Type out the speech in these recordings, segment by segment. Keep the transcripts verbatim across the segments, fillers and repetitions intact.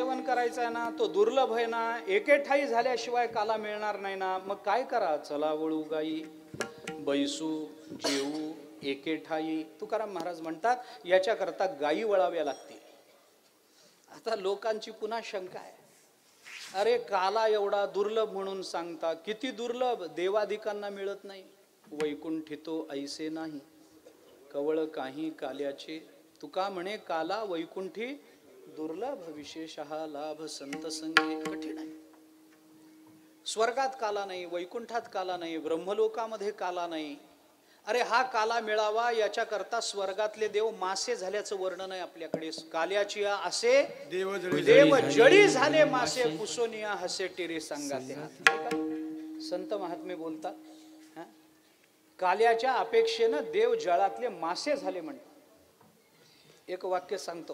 सेवन करायचं आहे ना, तो दुर्लभ आहे ना, एके ठाई झाल्याशिवाय काला मिळणार नाही ना, मग काय करा? चला वळू गाई बैसू जेऊ एके ठाई. तुकाराम महाराज म्हणतात याच्याकरता गायी वळाव्या लागतील. आता लोकांची पुन्हा शंका आहे, अरे काला एवढा दुर्लभ म्हणून सांगता, किती दुर्लभ? देवादिकांना मिळत नाही. वैकुंठितो ऐसे नाही कवळ काही काल्याचे. तुका म्हणे काला वैकुंठी दुर्लभ विशेषः लाभ संत संगे. कठीण आहे. स्वर्गात काला नाही, वैकुंठात काला नाही, ब्रह्मलोकामध्ये काला नाही. अरे हा काला मिळावा याच्याकरता स्वर्गातले देव मासे झाल्याचं वर्णन आहे आपल्याकडे. काल्याची असे देव जळी झाले मासे पुसोनिया हसे टिरे सांगाते. संत महात्मे बोलतात काल्याच्या अपेक्षेनं देव जळातले मासे झाले म्हणतात. एक वाक्य सांगतो,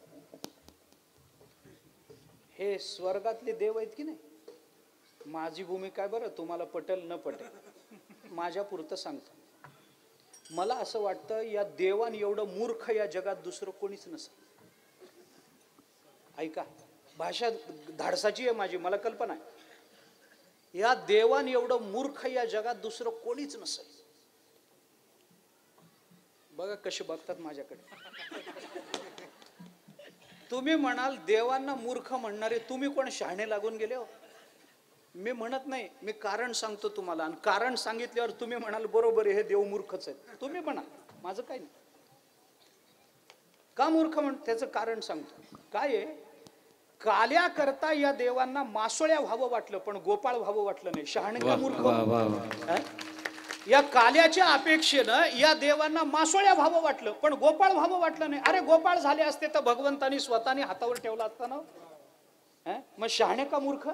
हे स्वर्गातले देव आहेत की नाही, माझी भूमिका आहे बरं, तुम्हाला पटेल न पटेल, माझ्या पुरतं सांगतो. मला असं वाटतं या देवान एवढं मूर्ख या जगात दुसरं कोणीच नसेल. ऐका, भाषा धाडसाची आहे माझी, मला कल्पना आहे. या देवान एवढं मूर्ख या जगात दुसरं कोणीच नसेल. बघा कसे बघतात माझ्याकडे. तुम्ही म्हणाल देवांना मूर्ख म्हणणारे तुम्ही कोण शहाणे लागून गेले हो? मी म्हणत नाही, मी कारण सांगतो तुम्हाला, आणि कारण सांगितल्यावर तुम्ही म्हणाल बरोबर आहे, हे देव मूर्खच आहे. तुम्ही म्हणा, माझं काही नाही. का मूर्ख म्हण त्याचं कारण सांगतो. काय आहे, काल्या करता या देवांना मासोळ्या व्हावं वाटलं पण गोपाळ व्हावं वाटलं नाही. शहाणे का मूर्ख? या काल्याच्या अपेक्षेनं या देवांना मासोळ्या व्हावं वाटलं पण गोपाळ व्हावं वाटलं नाही. अरे गोपाळ झाले असते तर भगवंतानी स्वतःने हातावर ठेवला असता ना. मग शहाणे का मूर्ख?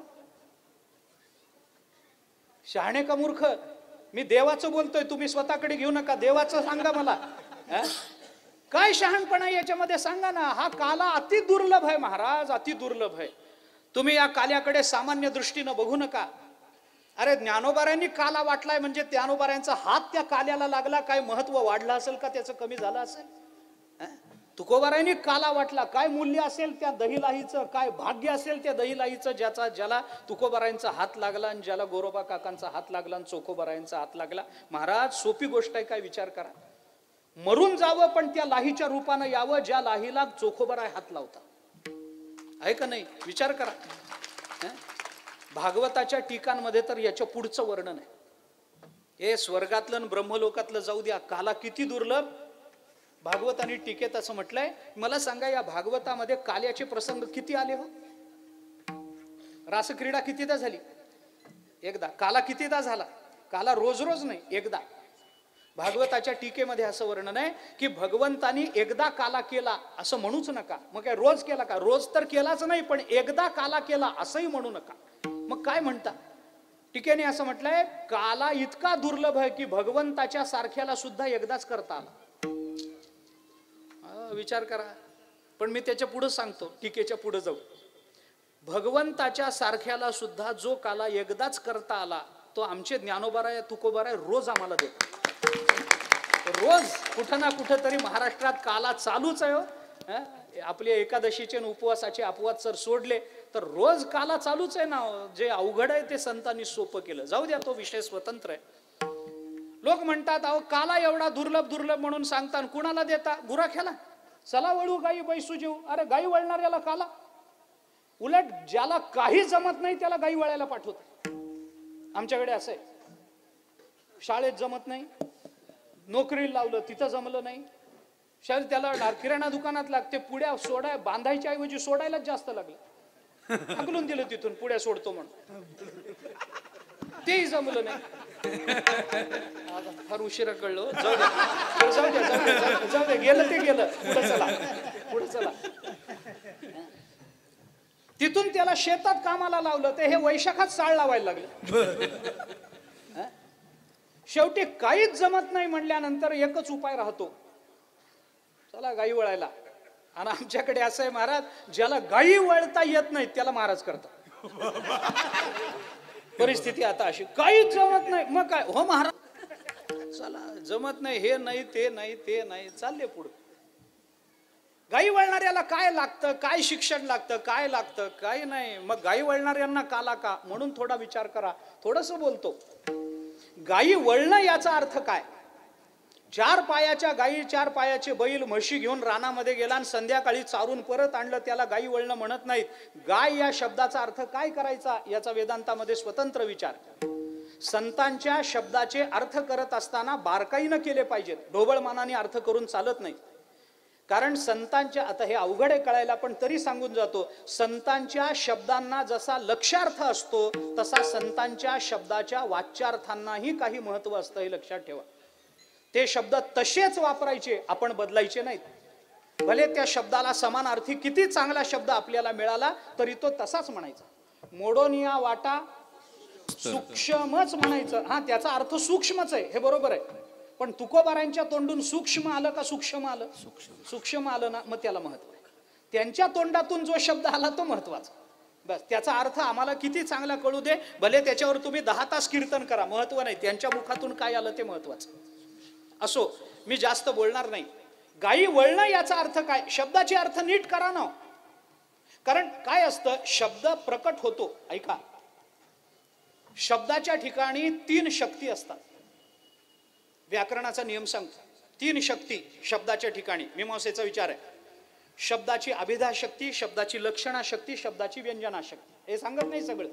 शहाणे का मूर्ख? मी देवाचं बोलतोय, तुम्ही स्वतःकडे घेऊ नका, देवाचं सांगा मला. काय शहाणपणा याच्यामध्ये सांगा ना. हा काला अति दुर्लभ आहे महाराज, अति दुर्लभ आहे. तुम्ही या काल्याकडे सामान्य दृष्टीनं बघू नका. अरे ज्ञानोबाऱ्यांनी काला वाटलाय म्हणजे ज्ञानोबाऱ्यांचा हात त्या काल्याला लागला, काय महत्व वाढलं असेल का त्याचं कमी झालं असेल? तुकोबाऱ्यांनी काला वाटला, काय मूल्य असेल त्या दहीलाहीचं, काय भाग्य असेल त्या दहीलाहीचं, ज्याचा ज्याला तुकोबारायांचा हात लागला आणि ज्याला गोरोबा काकांचा हात लागला आणि चोखोबारायांचा हात लागला. महाराज सोपी गोष्ट आहे, काय विचार करा. मरून जावं पण त्या लाहीच्या रूपानं यावं ज्या लाहीला चोखोबाराय हात लावता. आहे का नाही? विचार करा. भागवताच्या टीकांमध्ये तर याच्या पुढचं वर्णन आहे. हे स्वर्गातलं आणि ब्रह्मलोकातलं जाऊ द्या, काला किती दुर्लभ. भागवताने टीकेत असं म्हटलंय. मला सांगा या भागवतामध्ये काल्याचे प्रसंग किती आले हो? रासक्रीडा कितीदा झाली? एकदा. काला कितीदा झाला? काला रोज रोज नाही, एकदा. भागवताच्या टीकेमध्ये असं वर्णन आहे की भगवंतानी एकदा काला केला असं म्हणूच नका. मग काय रोज केला का? रोज तर केलाच नाही, पण एकदा काला केला असंही म्हणू नका. मग काय म्हणता? टीकेने असं म्हटलंय, काला इतका दुर्लभ आहे की भगवंताच्या सारख्याला सुद्धा एकदाच करता आला. विचार करा. पण मी त्याच्या पुढे सांगतो, टीकेच्या पुढे जाऊ. भगवंताच्या सारख्याला सुद्धा जो काला एकदाच करता आला तो आमचे ज्ञानोबाराय तुकोबाराय रोज आम्हाला देतो. रोज कुठं ना कुठं तरी महाराष्ट्रात काला चालूच आहे हो. आपले एकादशीचे उपवासाचे अपवाद जर सोडले तर रोज काला चालूच आहे ना. जे अवघड आहे ते संतांनी सोपं केलं. जाऊ द्या, तो विषय स्वतंत्र आहे. लोक म्हणतात अहो काला एवढा दुर्लभ दुर्लभ म्हणून सांगता, कुणाला देता? गुराख्याला. चला वळू गाई बैसू जेऊ. अरे गाई वळणाऱ्याला काला? उलट ज्याला काही जमत नाही त्याला गाई वळायला पाठवतात. आमच्याकडे असं आहे, शाळेत जमत नाही, नोकरीला लावलं तिथं जमलं नाही, शाळेत त्याला किराणा दुकानात लागते, पुड्या सोडाय बांधायच्या ऐवजी सोडायलाच जास्त लागलं. हाकलून दिलं तिथून, पुड्या सोडतो म्हणून. तेही जमलं नाही. फार उशिरा कळलो. जाऊ द्या जाऊ द्या जाऊ द्या गेलं ते गेलं. पुढे चला पुढे चला. तिथून त्याला शेतात कामाला लावलं, ते हे वैशाखात साळ लावायला लागले. शेवटी काहीच जमत नाही म्हणल्यानंतर एकच उपाय राहतो, चला गाई वळायला. आणि आमच्याकडे असं आहे महाराज, ज्याला गाई वळता येत नाही त्याला महाराज करतात. परिस्थिती आता अशी, काहीच जमत नाही. मग काय हो महाराज, चला जमत नाही, हे नाही ते नाही ते नाही, चालले पुढे. गाई वळणाऱ्याला काय लागतं, काय शिक्षण लागतं, काय लागतं, काही नाही. मग गाई वळणाऱ्यांना काला का, म्हणून थोडा विचार करा. थोडस बोलतो. गाई वळणं याचा अर्थ काय? चार पायाच्या गाई, चार पायाचे बैल म्हशी घेऊन रानामध्ये गेला आणि संध्याकाळी चारून परत आणलं, त्याला गाई वळणं म्हणत नाहीत. गाय या शब्दाचा अर्थ काय करायचा याचा वेदांतामध्ये स्वतंत्र विचार. संतांच्या शब्दाचे अर्थ करत असताना बारकाईनं केले पाहिजेत, ढोबळमानाने अर्थ करून चालत नाही. कारण संतांच्या, आता हे अवघड आहे कळायला पण तरी सांगून जातो, संतांच्या शब्दांना जसा लक्ष्यार्थ असतो तसा संतांच्या शब्दाच्या वाच्यार्थांनाही काही महत्व असतं, हे लक्षात ठेवा. ते शब्द तसेच वापरायचे, आपण बदलायचे नाहीत. भले त्या शब्दाला समानार्थी किती चांगला शब्द आपल्याला मिळाला तरी तो तसाच म्हणायचा. मोडोनिया वाटा सूक्ष्मच म्हणायचं. हा, त्याचा अर्थ सूक्ष्मच आहे, हे बरोबर आहे. पण तुकोबारांच्या तोंडून सूक्ष्म आलं का सूक्ष्म आलं? सूक्ष्म आलं ना, मग त्याला महत्व आहे. त्यांच्या तोंडातून जो शब्द आला तो महत्वाचा. बस, त्याचा अर्थ आम्हाला किती चांगला कळू दे, भले त्याच्यावर तुम्ही दहा तास कीर्तन करा, महत्व नाही. त्यांच्या मुखातून काय आलं ते महत्वाचं. असो, मी जास्त बोलणार नाही. गाई वळणं याचा अर्थ काय? शब्दाचे अर्थ नीट करा ना. कारण काय असतं, शब्द प्रकट होतो. ऐका, शब्दाच्या ठिकाणी तीन शक्ती असतात. व्याकरणाचा नियम सांगतो, तीन शक्ती शब्दाच्या ठिकाणी. मीमांसेचा विचार आहे. शब्दाची अभिधा शक्ती, शब्दाची लक्षणा शक्ती, शब्दाची व्यंजना शक्ती. हे सांगत नाही सगळं,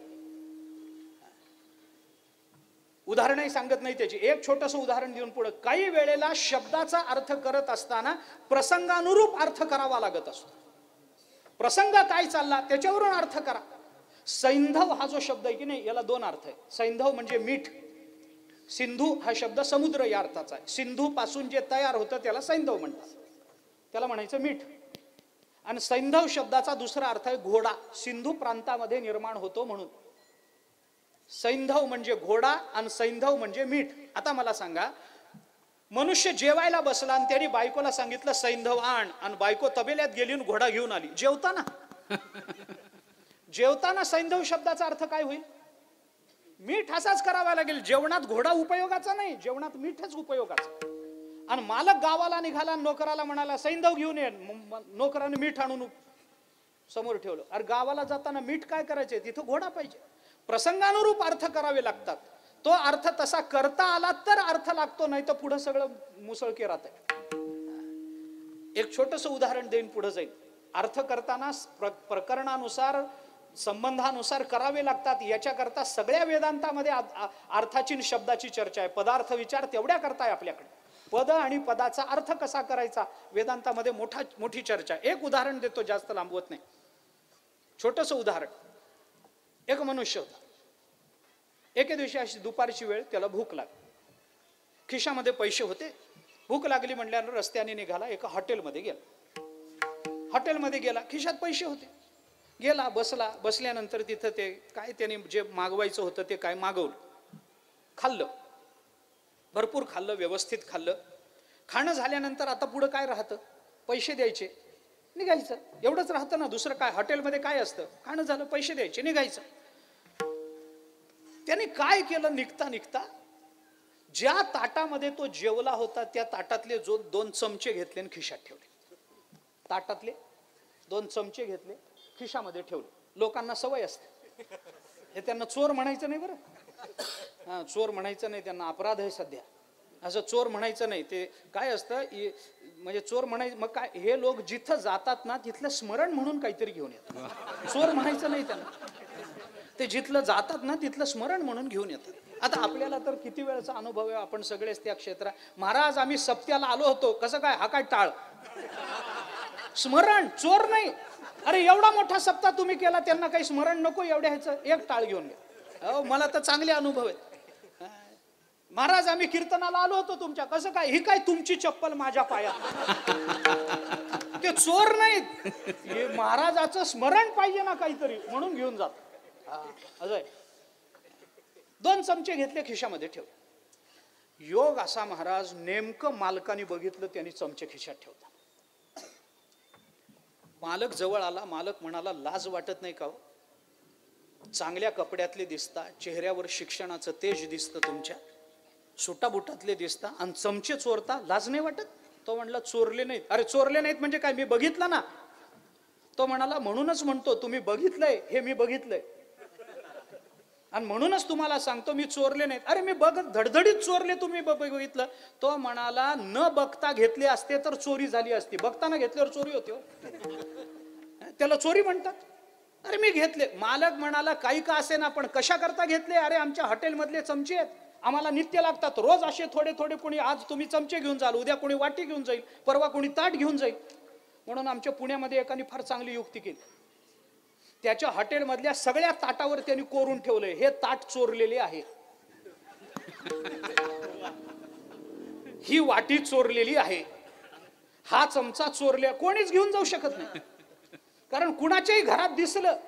उदाहरणही सांगत नाही त्याची. एक छोटस उदाहरण देऊन पुढे. काही वेळेला शब्दाचा अर्थ करत असताना प्रसंगानुरूप अर्थ करावा लागत असतो. प्रसंग काय चालला त्याच्यावरून अर्थ करा. सैंधव हा जो शब्द आहे की नाही, याला दोन अर्थ आहे. सैंधव म्हणजे मीठ. सिंधू हा शब्द समुद्र या अर्थाचा आहे. सिंधू पासून जे तयार होतं त्याला सैंधव म्हणतात, त्याला म्हणायचं मीठ. आणि सैंधव शब्दाचा दुसरा अर्थ आहे घोडा. सिंधू प्रांतामध्ये निर्माण होतो म्हणून. सैंधव म्हणजे घोडा आणि सैंधव म्हणजे मीठ. आता मला सांगा, मनुष्य जेवायला बसला आणि त्याने बायकोला सांगितलं सैंधव आण, आणि बायको तबेल्यात गेली आणि घोडा घेऊन आली. जेवताना जेवताना सैंधव शब्दाचा अर्थ काय होईल? मीठ असाच करावा लागेल. जेवणात घोडा उपयोगाचा नाही, जेवणात मीठच उपयोगाचा. आणि मालक गावाला निघाला, नोकराला म्हणाला सैंधव घेऊन ये. नोकराने मीठ आणून समोर ठेवलं. अरे गावाला जाताना मीठ काय करायचे, तिथं घोडा पाहिजे. प्रसंगानुरूप अर्थ करावे लागतात. तो अर्थ तसा करता आला तर अर्थ लागतो, नाही तर पुढे सगळं मुसळके राहत आहे. एक छोटस उदाहरण देईन, पुढे जाईल. अर्थ करताना प्रकरणानुसार, संबंधानुसार करावे लागतात. याच्याकरता सगळ्या वेदांतामध्ये अर्थाची आणि शब्दाची चर्चा आहे. पदार्थ विचार तेवढ्या करताय आपल्याकडे. पद आणि पदाचा अर्थ कसा करायचा वेदांतामध्ये मोठा मोठी चर्चा. एक उदाहरण देतो, जास्त लांबवत नाही. छोटस उदाहरण. एक मनुष्य होता. एके दिवशी अशी दुपारची वेळ, त्याला भूक लागली. खिशामध्ये पैसे होते. भूक लागली म्हणल्यावर रस्त्याने निघाला, एका हॉटेलमध्ये गेला. हॉटेलमध्ये गेला, खिशात पैसे होते. गेला, बसला. बसल्यानंतर तिथं ते काय त्याने जे मागवायचं होतं ते काय मागवलं. खाल्लं, भरपूर खाल्लं, व्यवस्थित खाल्लं. खाणं झाल्यानंतर आता पुढं काय राहतं? पैसे द्यायचे, निघायचं. एवढंच राहतं ना, दुसरं काय? हॉटेलमध्ये काय असतं? खाणं झालं, पैसे द्यायचे, निघायचं. त्याने काय केलं? निघता निघता ज्या ताटामध्ये तो जेवला होता त्या ताटातले जो दोन चमचे घेतले आणि खिशात ठेवले. ताटातले दोन चमचे घेतले, खिशामध्ये ठेवले. लोकांना सवय असते, हे त्यांना चोर म्हणायचं नाही बरं. हा, चोर म्हणायचं नाही, त्यांना अपराध आहे सध्या. असं चोर म्हणायचं नाही. ते काय असतं, म्हणजे चोर म्हणायचं. मग काय, हे लोक जिथं जातात ना तिथलं स्मरण म्हणून काहीतरी घेऊन येतात. चोर म्हणायचं नाही त्यांना. ते जिथलं जातात ना तिथलं स्मरण म्हणून घेऊन येतात. आता आपल्याला तर किती वेळचा अनुभव आहे, आपण सगळेच त्या क्षेत्रात. महाराज आम्ही सप्त्याला आलो होतो. कसं काय? हा काय टाळ? स्मरण, चोर नाही. अरे एवढा मोठा सप्ताह तुम्ही केला, त्यांना काही स्मरण नको एवढ्या ह्याचं, एक टाळ घेऊन घ्या. अहो मला तर चांगले अनुभव आहेत. महाराज आम्ही कीर्तनाला आलो होतो तुमच्या. कसं काय? ही काय तुमची चप्पल माझ्या पायात? ते चोर नाहीत, हे महाराजाचं स्मरण पाहिजे ना काहीतरी, म्हणून घेऊन जात. अजय दोन चमचे घेतले, खिशामध्ये ठेवले. योग असा महाराज, नेमकं मालकाने बघितलं, त्यांनी चमचे खिशात ठेवता. मालक जवळ आला. मालक म्हणाला, लाज वाटत नाही का हो? चांगल्या कपड्यातले दिसता, चेहऱ्यावर शिक्षणाचं तेज दिसतं तुमच्या, सुटाबुटातले दिसता, आणि चमचे चोरता, लाज नाही वाटत? तो म्हणला चोरले नाहीत. अरे चोरले नाहीत म्हणजे काय, मी बघितलं ना. तो म्हणाला म्हणूनच म्हणतो तुम्ही बघितलंय हे मी बघितलंय आणि म्हणूनच तुम्हाला सांगतो मी चोरले नाहीत. अरे मी बघत धडधडीत चोरले तुम्ही बघितलं. तो म्हणाला न बघता घेतले असते तर चोरी झाली असती, बघताना घेतल्यावर चोरी होती हो. त्याला चोरी म्हणतात. अरे मी घेतले. मालक म्हणाला काही का असे ना पण कशा करता घेतले. अरे आमच्या हॉटेलमधले चमचे आहेत, आम्हाला नित्य लागतात रोज असे थोडे थोडे. कोणी आज तुम्ही चमचे घेऊन जाल, उद्या कोणी वाटी घेऊन जाईल, परवा कोणी ताट घेऊन जाईल. म्हणून आमच्या पुण्यामध्ये एकाने फार चांगली युक्ती केली. त्याच्या हॉटेलमधल्या सगळ्या ताटावर त्यांनी कोरून ठेवलंय हे ताट चोरलेले आहे, ही वाटी चोरलेली आहे, हा चमचा चोरले. कोणीच घेऊन जाऊ शकत नाही, कारण कुणाच्याही घरात दिसलं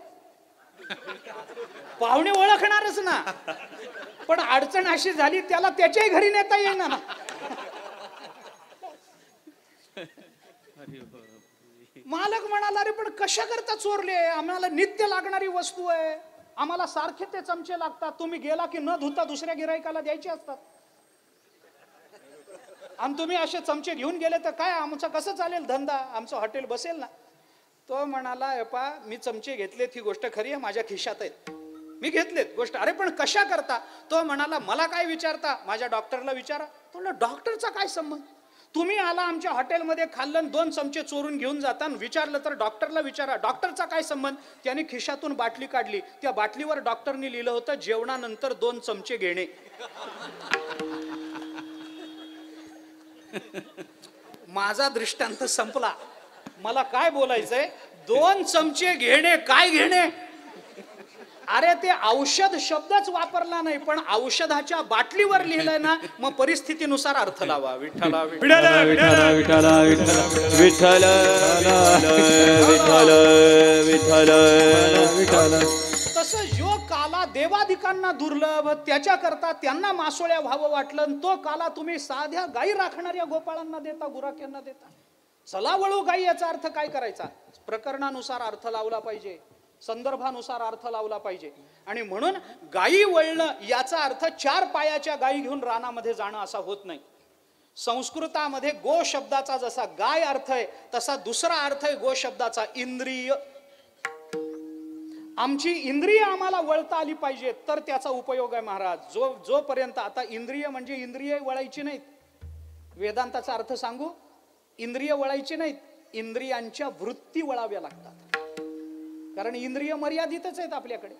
पाहुणे ओळखणारच ना. पण अडचण अशी झाली त्याला त्याच्याही घरी नेता येईना ना. मालक म्हणाला अरे पण कशा करता चोरले, आम्हाला नित्य लागणारी वस्तू आहे, आम्हाला सारखे ते चमचे लागतात, तुम्ही गेला की न धुता दुसऱ्या गिरायकाला द्यायचे असतात आणि तुम्ही असे चमचे घेऊन गेले तर काय आमचं कसं चालेल धंदा, आमचं हॉटेल बसेल ना. तो म्हणाला यपा मी चमचे घेतलेत ही गोष्ट खरी आहे, माझ्या खिशात आहेत, मी घेतलेत गोष्ट. अरे पण कशा करता. तो म्हणाला मला काय विचारता, माझ्या डॉक्टरला विचारा. तो म्हणला डॉक्टरचा काय संबंध, तुम्ही आला आमच्या हॉटेलमध्ये खाल्लं दोन चमचे चोरून घेऊन जाता, विचारलं तर डॉक्टरला विचारा, डॉक्टरचा काय संबंध. त्याने खिशातून बाटली काढली, त्या बाटलीवर डॉक्टरने लिहिलं होतं जेवणानंतर दोन चमचे घेणे. माझा दृष्टांत संपला. मला काय बोलायचंय, दोन चमचे घेणे काय घेणे. अरे ते औषध शब्दच वापरला नाही पण औषधाच्या बाटलीवर लिहिलंय ना, मग परिस्थितीनुसार अर्थ लावा. विठ्ठला विठ्ठला विठ्ठला विठ्ठला विठ्ठला विठ्ठला विठ्ठला. तसं जो काला देवाधिकांना दुर्लभ त्याच्या करता त्यांना मासोळ्या व्हावं वाटलं, तो काला तुम्ही साध्या गाई राखणाऱ्या गोपाळांना देता, गुराख्यांना देता. चला वळू गाई याचा अर्थ काय करायचा, प्रकरणानुसार अर्थ लावला पाहिजे, संदर्भानुसार अर्थ लावला पाहिजे. आणि म्हणून गायी वळणं याचा अर्थ चार पायाच्या गायी घेऊन रानामध्ये जाणं असा होत नाही. संस्कृतामध्ये गो शब्दाचा जसा गाय अर्थ आहे तसा दुसरा अर्थ आहे गो शब्दाचा इंद्रिय. आमची इंद्रिय आम्हाला वळता आली पाहिजे तर त्याचा उपयोग आहे महाराज. जो जोपर्यंत आता इंद्रिय म्हणजे इंद्रिय वळायची नाहीत, वेदांताचा अर्थ सांगू, इंद्रिय वळायची नाहीत, इंद्रियांच्या वृत्ती वळाव्या लागतात. कारण इंद्रिय मर्यादितच आहेत आपल्याकडे.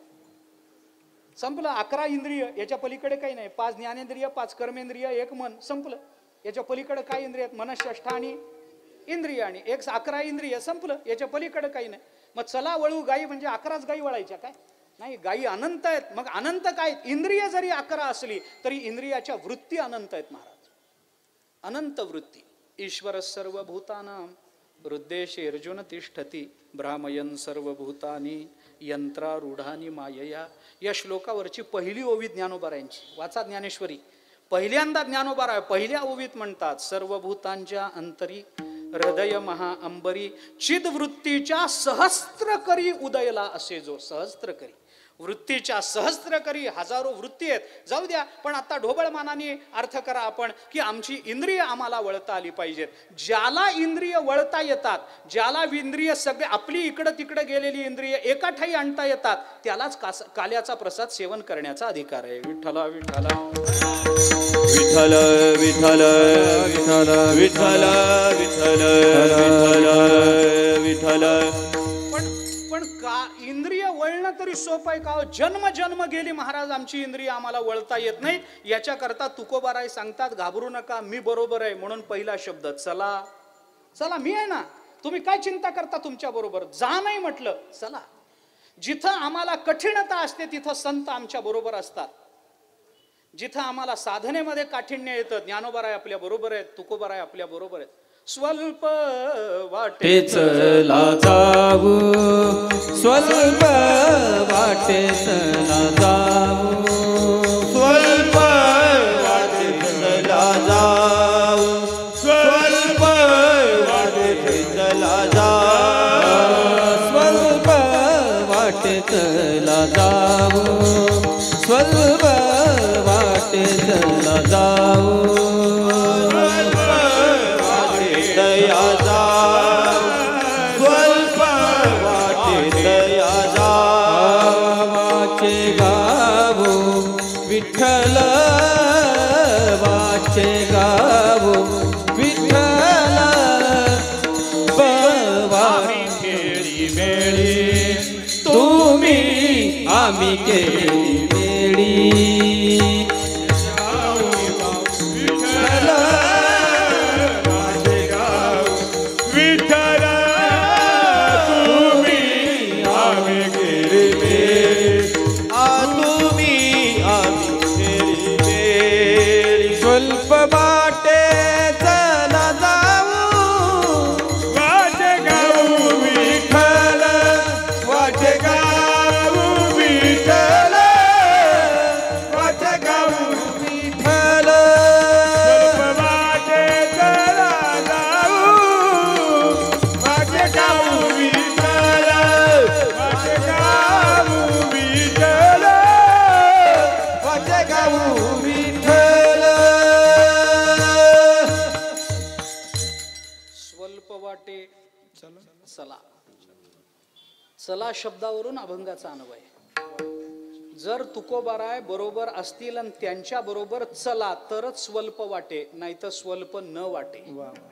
संपलं. अकरा इंद्रिय, याच्या पलीकडे काही नाही. पाच ज्ञानेंद्रिय, पाच कर्मेंद्रिय, एक मन, संपलं. याच्या पलीकडे काय इंद्रिय आहेत, मनःष्ठ आणि इंद्रिय आणि एक अकरा इंद्रिय, संपलं. याच्या पलीकडे काही नाही. मग चला वळू गाई म्हणजे अकराच गाई वळायच्या काय नाही, गाई अनंत आहेत. मग अनंत काय, इंद्रिय जरी अकरा असली तरी इंद्रियाच्या वृत्ती अनंत आहेत महाराज. अनंत वृत्ती. ईश्वर सर्वभूतानां हृद्देशे अर्जुन तिष्ठती भ्रामयन सर्वभूतानी यंत्रारूढानी मायया. या श्लोकावरची पहिली ओवी ज्ञानोबारायांची. वाचा ज्ञानेश्वरी. पहिल्यांदा ज्ञानोबाराय पहिल्या ओवीत म्हणतात सर्वभूतांच्या अंतरी हृदय महा अंबरी चिदवृत्तीच्या सहस्त्रकरी उदयला असे जो. सहस्त्रकरी वृत्तीच्या सहस्त्रकरी हजारो वृत्ती आहेत. जाऊ द्या, पण आता ढोबळमानाने अर्थ करा आपण की आमची इंद्रिय आम्हाला वळता आली पाहिजेत. ज्याला इंद्रिय वळता येतात, ज्याला इंद्रिय सगळे आपली इकडं तिकडं गेलेली इंद्रिय एका ठाई आणता येतात, त्यालाच काल्याचा प्रसाद सेवन करण्याचा अधिकार आहे. विठ्ठला विठ्ठला विठ्ठल विठ्ठल विठ्ठल विठ्ठल विठ्ठल विठ्ठल. पण का इंद्रिय वळणं तरी सोपं आहे का. जन्म जन्म गेली महाराज आमची इंद्रिय आम्हाला वळता येत नाही. याच्या करता तुकोबाराय सांगतात घाबरू नका, मी बरोबर आहे. म्हणून पहिला शब्द चला. चला मी आहे ना, तुम्ही काय चिंता करता तुमच्या बरोबर. जा नाही म्हटलं, चला. जिथं आम्हाला कठीणता असते तिथं संत आमच्या बरोबर असतात. जिथं आम्हाला साधनेमध्ये काठिण्य येतं ज्ञानोबाराय आपल्या बरोबर आहेत, तुकोबाराय आपल्या बरोबर आहेत. स्वल्प वाटे चला जाऊ, स्वल्प वाटे चला जाऊ, स्वल्प वाटे चला जाऊ, स्वल्प वाटे चला जाऊ, स्वल्प वाटे चला जाऊ, स्वल्प वाटे चला जाऊ, वाचे गावो विठ्ठल वाचे गावो विठ्ठल बवारी केळी मेळी तुम्ही आम्ही केळी मेळी चला शब्दावरून अभंगाचा अनुभव आहे. जर तुकोबाराय बरोबर असतील आणि त्यांच्या बरोबर चला तरच स्वल्प वाटे, नाही तर स्वल्प न वाटे.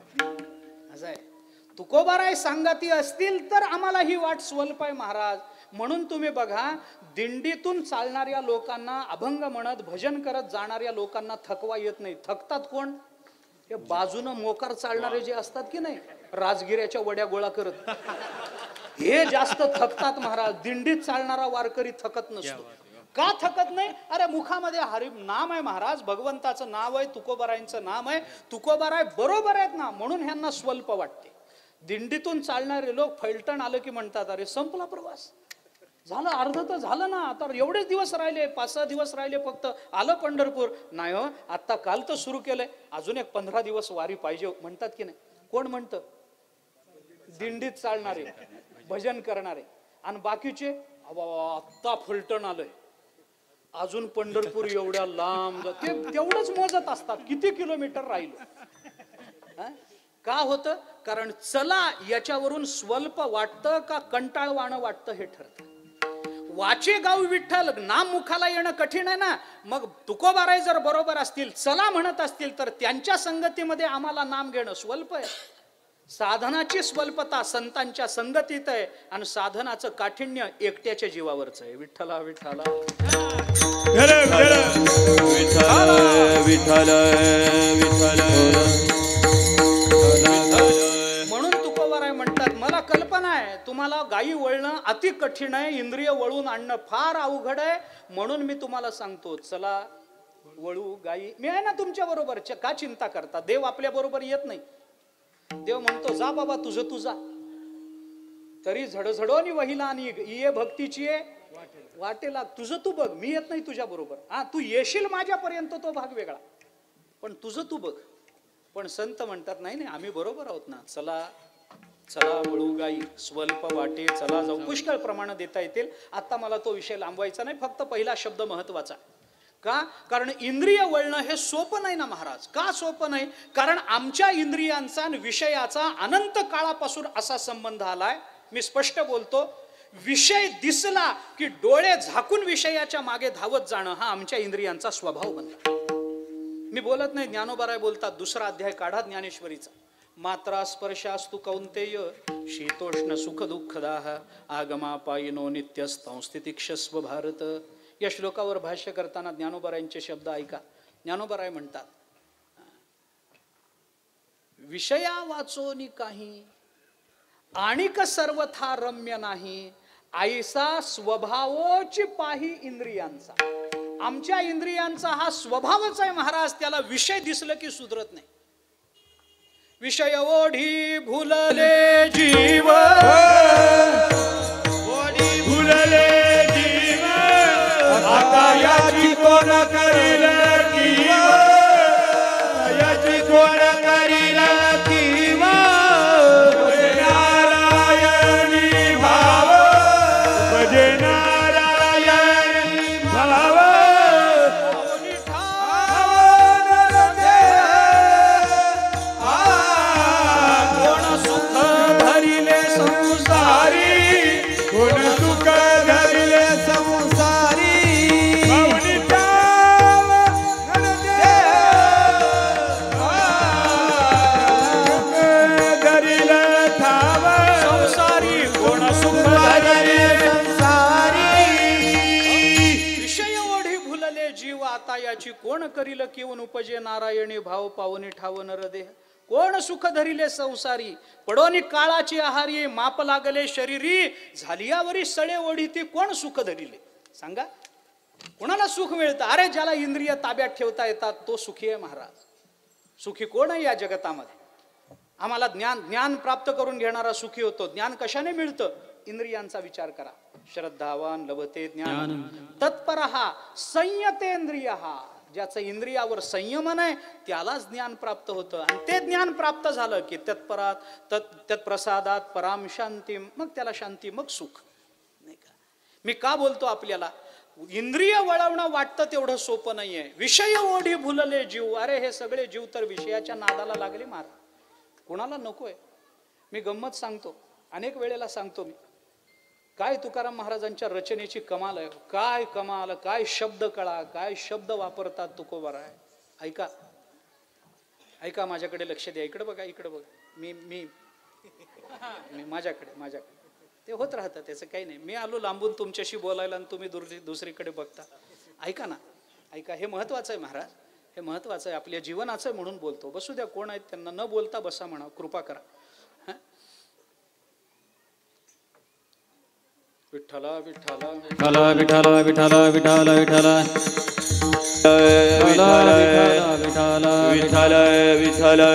असं आहे. तुकोबाराय सांगाती असतील तर आम्हाला ही वाट स्वल्प आहे महाराज. म्हणून तुम्ही बघा, दिंडीतून चालणाऱ्या लोकांना, अभंग म्हणत भजन करत जाणाऱ्या लोकांना थकवा येत नाही. थकतात कोण? हे बाजूनं मोकार चालणारे जे असतात की नाही, राजगिऱ्याच्या वड्या गोळा करत, हे जास्त थकतात महाराज. दिंडीत चालणारा वारकरी थकत नसतो. का थकत नाही? अरे मुखामध्ये हरी नाम आहे महाराज, भगवंताचं नाव आहे, तुकोबारायांचं नाम आहे, तुकोबाराय बरोबर आहेत ना, म्हणून ह्यांना स्वल्प वाटते. दिंडीतून चालणारे लोक फैलटण आलं की म्हणतात अरे संपला प्रवास, झालं अर्ध तर झालं ना, आता एवढेच दिवस राहिले, पाच सहा दिवस राहिले फक्त, आलं पंढरपूर. नाही हो, आता काल तर सुरू केलंय, अजून एक पंधरा दिवस वारी पाहिजे म्हणतात की नाही. कोण म्हणतं? दिंडीत चालणारे, भजन करणारे. आणि बाकीचे आत्ता फलटण आलंय, अजून पंढरपूर एवढ्या लांब, ते तेवढंच मोजत असतात किती किलोमीटर राहिलो. का होतं? कारण चला याच्यावरून स्वल्प वाटतं का कंटाळवाणं वाटतं हे ठरतं. वाचे गाव विठ्ठल नाम मुखाला येणं कठीण आहे ना. मग तुकोबाराय जर बरोबर असतील, चला म्हणत असतील, तर त्यांच्या संगतीमध्ये आम्हाला नाम घेणं स्वल्प आहे. साधनाची स्वल्पता संतांच्या संगतीत आहे आणि साधनाचं काठिण्य एकट्याच्या जीवावरच आहे. विठ्ठला विठ्ठला विठ्ठल विठ्ठल विठ्ठल. म्हणून तुकोबाराय म्हणतात, मला कल्पना आहे तुम्हाला गायी वळणं अति कठीण आहे, इंद्रिय वळून आणणं फार अवघड आहे. म्हणून मी तुम्हाला सांगतो, चला वळू गायी, मी आहे ना तुमच्या बरोबर, का चिंता करता? देव आपल्या बरोबर येत नाही. देव म्हणतो जा बाबा तुझं तुझा, तरी झडझडोनी वहिला आणि ये भक्तीची वाटेला, तुझं तू बघ, मी येत नाही तुझ्या बरोबर. हा, तू येशील माझ्यापर्यंत तो भाग वेगळा, पण तुझं तू बघ. पण संत म्हणतात नाही नाही आम्ही बरोबर आहोत ना, चला चला वळू गाई स्वल्प वाटे, चला जाऊ. पुष्कळ प्रमाण देता येतील, आता मला तो विषय लांबवायचा नाही, फक्त पहिला शब्द महत्वाचा. का? कारण इंद्रिय वळणं हे सोपं नाही ना महाराज. का सोपं नाही? कारण आमच्या इंद्रियांचा आणि विषयाचा अनंत काळापासून असा संबंध आलाय. मी स्पष्ट बोलतो, विषय दिसला की डोळे झाकून विषयाच्या मागे धावत जाणं हा आमच्या इंद्रियांचा स्वभाव बनला. मी बोलत नाही, ज्ञानोबाराय बोलतात, दुसरा अध्याय काढा ज्ञानेश्वरीचा. मात्रा स्पर्शास्तु कौंतेय शीतोष्ण सुख दुःखदाह आगमापायिनो नित्यस्तंस्थितिक्षस्व भारत. या श्लोकावर भाष्य करताना ज्ञानोबारायांचे शब्द ऐका. ज्ञानोबाराय म्हणतात, विषया वाचोनी काही आणिक सर्वथा रम्य नाही, ऐसा स्वभावोची पाही इंद्रियांचा. आमच्या इंद्रियांचा हा स्वभावच आहे महाराज, त्याला विषय दिसलं की सुधरत नाही. विषय ओढी भुलले जीव, ओढी भुलले जीव, आता याची कोण करील कीव, याची कोण करील कीव. भजे नारायणी भाव, भजे नारायणी भाव. कोण सुख भरिल माता याची कोण करील किवन उपजे नारायणी भाव पावनी ठाव नरदेह कोण सुख धरिले संसारी पडोनी काळाची आहारी माप लागले शरीरी झालियावरी सळे ओढीती कोण सुख धरिले सांगा कोणाला सुख मिळतं अरे ज्याला इंद्रिय ताब्यात ठेवता येतात तो सुखी आहे महाराज सुखी कोण आहे या जगतामध्ये आम्हाला ज्ञान ज्ञान प्राप्त करून घेणारा सुखी होतो ज्ञान कशाने मिळतं इंद्रियांचा विचार करा श्रद्धावान लभते ज्ञान तत्परहा संयतेंद्रिय ज्याचं इंद्रियावर संयमन आहे त्यालाच ज्ञान प्राप्त होतं आणि ते ज्ञान प्राप्त झालं की तत्परात तत् तत्प्रसादात पराम शांती मग त्याला शांती मग सुख नाही का मी का बोलतो आपल्याला इंद्रिय वळवणं वाटतं तेवढं सोपं नाहीये विषय ओढी भुलले जीव अरे हे सगळे जीव तर विषयाच्या नादाला लागले महाराज कोणाला नकोय मी गंमत सांगतो अनेक वेळेला सांगतो मी काय तुकाराम महाराजांच्या रचनेची कमाल आहे काय कमाल काय शब्द कळा काय शब्द वापरतात तुकोबारा आहे ऐका ऐका माझ्याकडे लक्ष द्या इकडे बघा इकडे बघा मी मी मी माझ्याकडे माझ्याकडे ते होत राहतं त्याचं काही नाही मी आलो लांबून तुमच्याशी बोलायला आणि तुम्ही दुसरी दुसरीकडे बघता ऐका ना ऐका हे महत्वाचं आहे महाराज हे महत्वाचं आहे आपल्या जीवनाचं म्हणून बोलतो बसू द्या कोण आहेत त्यांना न बोलता बसा म्हणा कृपा करा विठ्ठला विठ्ठला विठ्ठला विठ्ठला विठ्ठला विठ्ठला विठ्ठला विठ्ठला विठ्ठला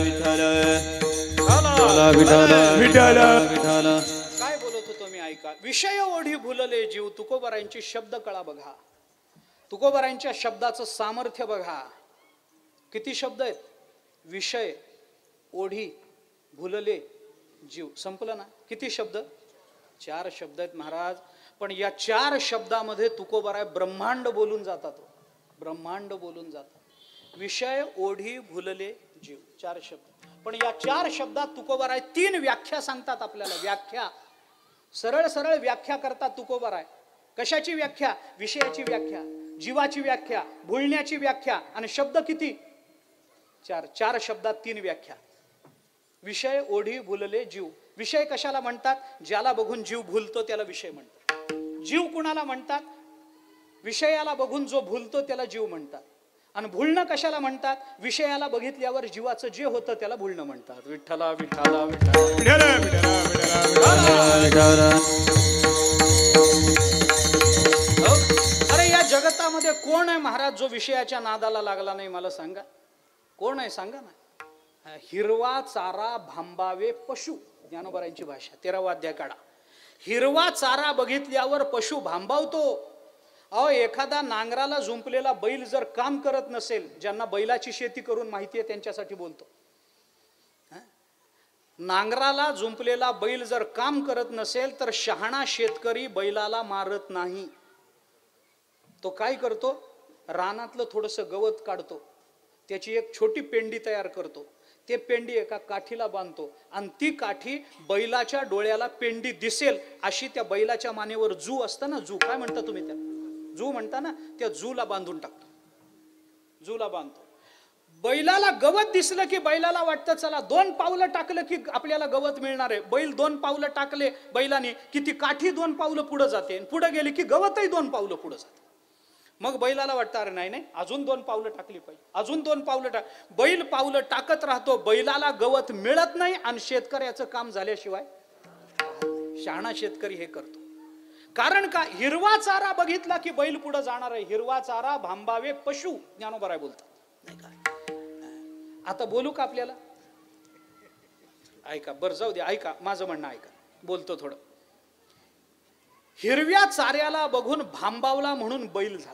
विठ्ठला काय बोलत होतो मी ऐका विषय ओढी भुलले जीव तुकोबारांची शब्द कळा बघा तुकोबारांच्या शब्दाचं सामर्थ्य बघा किती शब्द आहेत विषय ओढी भुलले जीव संपलं ना किती शब्द चार शब्द आहेत महाराज पण या चार शब्दामध्ये तुकोबाराय ब्रह्मांड बोलून जातात ब्रह्मांड बोलून जातात विषय ओढी भुलले जीव चार शब्द पण या चार शब्दात तुकोबाराय तीन व्याख्या सांगतात आपल्याला व्याख्या सरळ सरळ व्याख्या करतात तुकोबाराय कशाची व्याख्या विषयाची व्याख्या जीवाची व्याख्या भुलण्याची व्याख्या आणि शब्द किती चार चार शब्दात तीन व्याख्या विषय ओढी भुलले जीव विषय कशाला म्हणतात ज्याला बघून जीव भुलतो त्याला विषय म्हणतात जीव कुणाला म्हणतात विषयाला बघून जो भुलतो त्याला जीव म्हणतात आणि भुलणं कशाला म्हणतात विषयाला बघितल्यावर जीवाचं जे होतं त्याला भुलणं म्हणतात विठ्ठला विठ्ठला अरे या जगतामध्ये कोण आहे महाराज जो विषयाच्या नादाला लागला नाही मला सांगा कोण आहे सांगा ना हिरवा चारा भांबावे पशु ज्ञानोबारांची भाषा तेरावा अध्याय काढा हिरवा चारा बघितल्यावर पशु भांबावतो अहो एखादा नांगराला झुंपलेला बैल जर काम करत नसेल ज्यांना बैलाची शेती करून माहिती आहे त्यांच्यासाठी बोलतो नांगराला झुंपलेला बैल जर काम करत नसेल तर शहाणा शेतकरी बैलाला मारत नाही तो काय करतो रानातलं थोडंसं गवत काढतो त्याची एक छोटी पेंडी तयार करतो ते पेंडी एका काठीला बांधतो आणि ती काठी बैलाच्या डोळ्याला पेंडी दिसेल अशी त्या बैलाच्या मानेवर जू असतं ना जू काय म्हणता तुम्ही त्या जू म्हणता ना त्या जूला बांधून टाकतो जूला बांधतो बैलाला गवत दिसलं की बैलाला वाटतं चला दोन पावलं टाकलं की आपल्याला गवत मिळणार आहे बैल दोन पावलं टाकले बैलाने की ती काठी दोन पावलं पुढे जाते पुढे गेली की गवतही दोन पावलं पुढे जाते मग बैलाला वाटतं अरे नाही नाही अजून दोन पावलं टाकली पाहिजे अजून दोन पावलं टाक बैल पावलं टाकत राहतो बैलाला गवत मिळत नाही आणि शेतकऱ्याचं काम झाल्याशिवाय शहाणा शेतकरी हे करतो कारण का हिरवा चारा बघितला की बैल पुढे जाणार आहे हिरवा चारा भांबावे पशु ज्ञानोबाराय बोलतात नाही का आता बोलू का आपल्याला ऐका बरं जाऊ दे ऐका माझं म्हणणं ऐका बोलतो थोडं हिरव्या चाऱ्याला बघून भांबावला म्हणून बैल झाला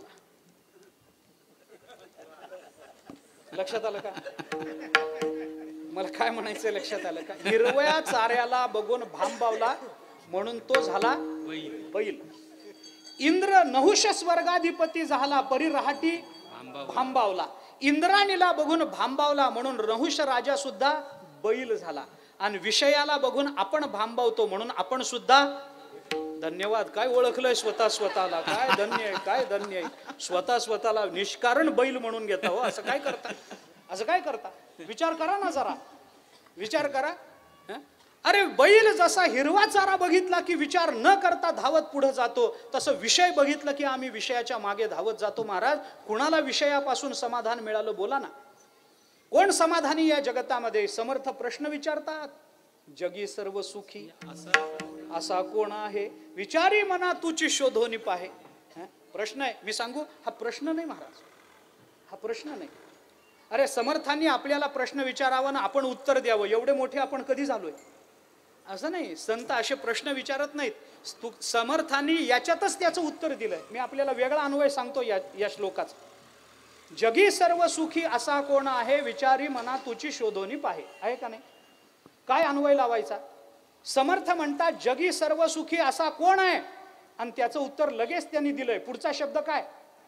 लक्षात आलं का मला काय म्हणायचं लक्षात आलं का हिरव्या चाऱ्याला बघून भांबावला म्हणून तो झाला बैल इंद्र नहुष स्वर्गाधिपती झाला परिराहाटी भांबावला इंद्राणीला बघून भांबावला म्हणून नहुष राजा सुद्धा बैल झाला आणि विषयाला बघून आपण भांबावतो म्हणून आपण सुद्धा धन्यवाद काय ओळखलंय स्वतः स्वतःला काय धन्य आहे काय धन्य आहे स्वतः स्वतःला निष्कारण बैल म्हणून घेता हो असं काय करता असं काय करता विचार करा ना जरा विचार करा अरे बैल जसा हिरवा चारा बघितला की विचार न करता धावत पुढे जातो, तसं विषय बघितलं की आम्ही विषयाच्या मागे धावत जातो. महाराज, कुणाला विषयापासून समाधान मिळालं बोला ना. कोण समाधानी या जगतामध्ये? समर्थ प्रश्न विचारतात. जगी सर्व सुखी असा कोण आहे, विचारी मना तुची शोधोनी पाहे. प्रश्न आहे. मी सांगू, हा प्रश्न नाही महाराज, हा प्रश्न नाही. अरे समर्थांनी आपल्याला प्रश्न विचारावा ना आपण उत्तर द्यावं, एवढे मोठे आपण कधी झालोय? असं नाही. संत असे प्रश्न विचारत नाहीत. समर्थांनी याच्यातच त्याचं उत्तर दिलंय. मी आपल्याला वेगळा अन्वय सांगतो या या श्लोकाचा. जगी सर्व सुखी असा कोण आहे, विचारी मना तुची शोधोनी पाहे. आहे का नाही? काय अन्वय लावायचा? समर्थ म्हणतात जगी सर्व सुखी असा कोण आहे, आणि त्याचं उत्तर लगेच त्यांनी दिलंय. पुढचा शब्द काय?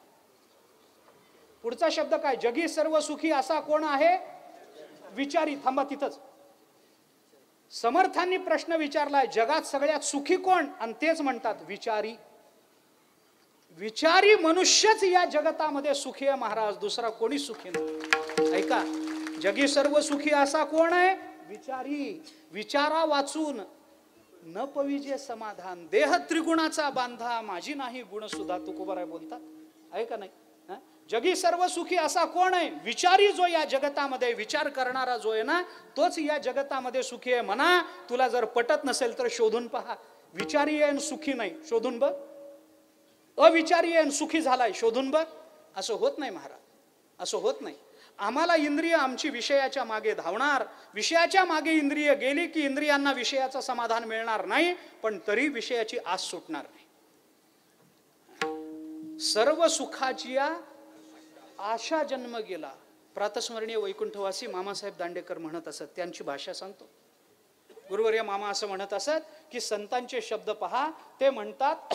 पुढचा शब्द काय? जगी सर्व सुखी असा कोण आहे, विचारी. थांबा तिथंच. समर्थांनी प्रश्न विचारलाय जगात सगळ्यात सुखी कोण, आणि तेच म्हणतात विचारी. विचारी मनुष्यच या जगतामध्ये सुखी आहे महाराज, दुसरा कोणी सुखी नाही. ऐका, जगी सर्व सुखी असा कोण आहे, विचारी. विचारा वाचून न पविजे समाधान, देह त्रिगुणाचा बांधा, माझी नाही गुण सुद्धा, तुकोबाराय बोलतात. आहे का नाही? जगी सर्व सुखी असा कोण आहे, विचारी. जो या जगतामध्ये विचार करणारा जो आहे ना, तोच या जगतामध्ये सुखी आहे. म्हणा तुला जर पटत नसेल तर शोधून पहा. विचारी आहे आणि सुखी नाही, शोधून बघ. अविचारी आहे आणि सुखी झालाय, शोधून बघ. असं होत नाही महाराज, असं होत नाही. आम्हाला इंद्रिय आमची विषयाच्या मागे धावणार. विषयाच्या मागे इंद्रिय गेली की इंद्रियांना विषयाचं समाधान मिळणार नाही, पण तरी विषयाची आस सुटणार नाही. सर्व सुखाची आशा जन्म गेला. प्रातस्मरणीय वैकुंठवासी मामासाहेब दांडेकर म्हणत असत, त्यांची भाषा सांगतो. गुरुवर्य मामा असं म्हणत असत की संतांचे शब्द पहा. ते म्हणतात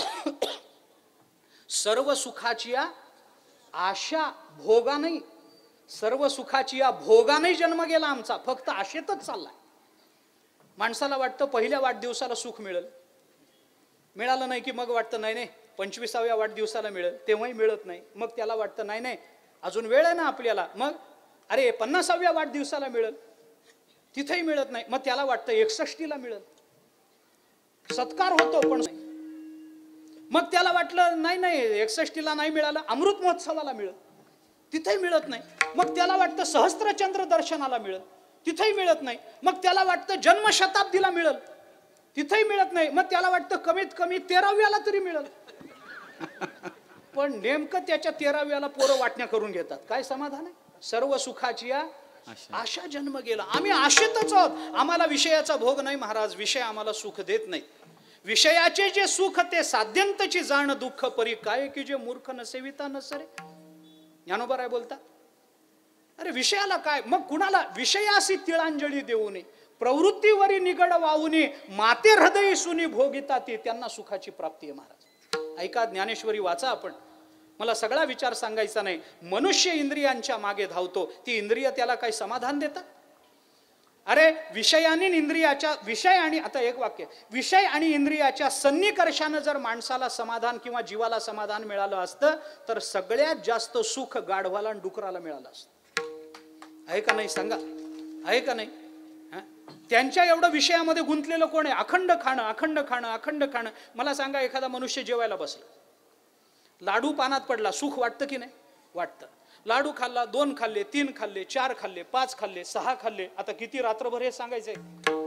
सर्व सुखाची आशा भोगा नाही, सर्व सुखाची या भोगा नाही जन्म गेला आमचा, फक्त आशेतच चाललाय. माणसाला वाटतं पहिल्या वाढदिवसाला सुख मिळेल, मिळालं नाही की मग वाटतं नाही नाही पंचवीसाव्या वाढदिवसाला मिळेल, तेव्हाही मिळत नाही. मग त्याला वाटतं नाही नाही अजून वेळ आहे ना आपल्याला, मग अरे पन्नासाव्या वाढदिवसाला मिळेल, तिथेही मिळत नाही. मग त्याला वाटतं एकसष्टीला मिळेल, सत्कार होतो पण नाही. मग त्याला वाटलं नाही नाही एकसष्टीला नाही मिळालं, अमृत महोत्सवाला मिळेल, तिथेही मिळत नाही. मग त्याला वाटतं सहस्त्रचंद्र दर्शनाला मिळेल, तिथेही मिळत नाही. मग त्याला वाटतं जन्मशताब्दीला मिळेल, तिथेही मिळत नाही. मग त्याला वाटतं कमीत कमी तेराव्याला तरी मिळेल, पण नेमकं त्याच्या तेराव्याला पोरं वाटण्या करून घेतात. काय समाधान आहे? सर्व सुखाची आशा जन्म गेला. आम्ही आशेतच आहोत, आम्हाला विषयाचा भोग नाही महाराज. विषय आम्हाला सुख देत नाही. विषयाचे जे सुख ते साध्यंतची जाण दुःख परी काय की जे मूर्ख नसेविता नसरे. ज्ञानोबा बोलतात. अरे विषयाला काय, मग कुणाला विषयासी तिळांजली देऊ नये, प्रवृत्तीवरी निगड वाहू नये, माते हृदय सुनी भोगिता ती, त्यांना सुखाची प्राप्ती आहे महाराज. ऐका, ज्ञानेश्वरी वाचा आपण. मला सगळा विचार सांगायचा नाही. मनुष्य इंद्रियांच्या मागे धावतो, ती इंद्रिय त्याला काही समाधान देतात? अरे विषयाने इंद्रियाच्या विषय आणि आता एक वाक्य, विषय आणि इंद्रियाच्या सन्निकर्षानं जर माणसाला समाधान किंवा जीवाला समाधान मिळालं असतं तर सगळ्यात जास्त सुख गाढवाला आणि डुकराला मिळालं असतं. आहे का नाही सांगा? आहे का नाही? त्यांच्या एवढं विषयामध्ये गुंतलेलं कोण आहे? अखंड खाणं, अखंड खाणं, अखंड खाणं. मला सांगा, एखादा मनुष्य जेवायला बसला, लाडू पानात पडला, सुख वाटतं की नाही? वाटतं. लाडू खाल्ला, दोन खाल्ले, तीन खाल्ले, चार खाल्ले, पाच खाल्ले, सहा खाल्ले, आता किती रात्रभर हे सांगायचंय?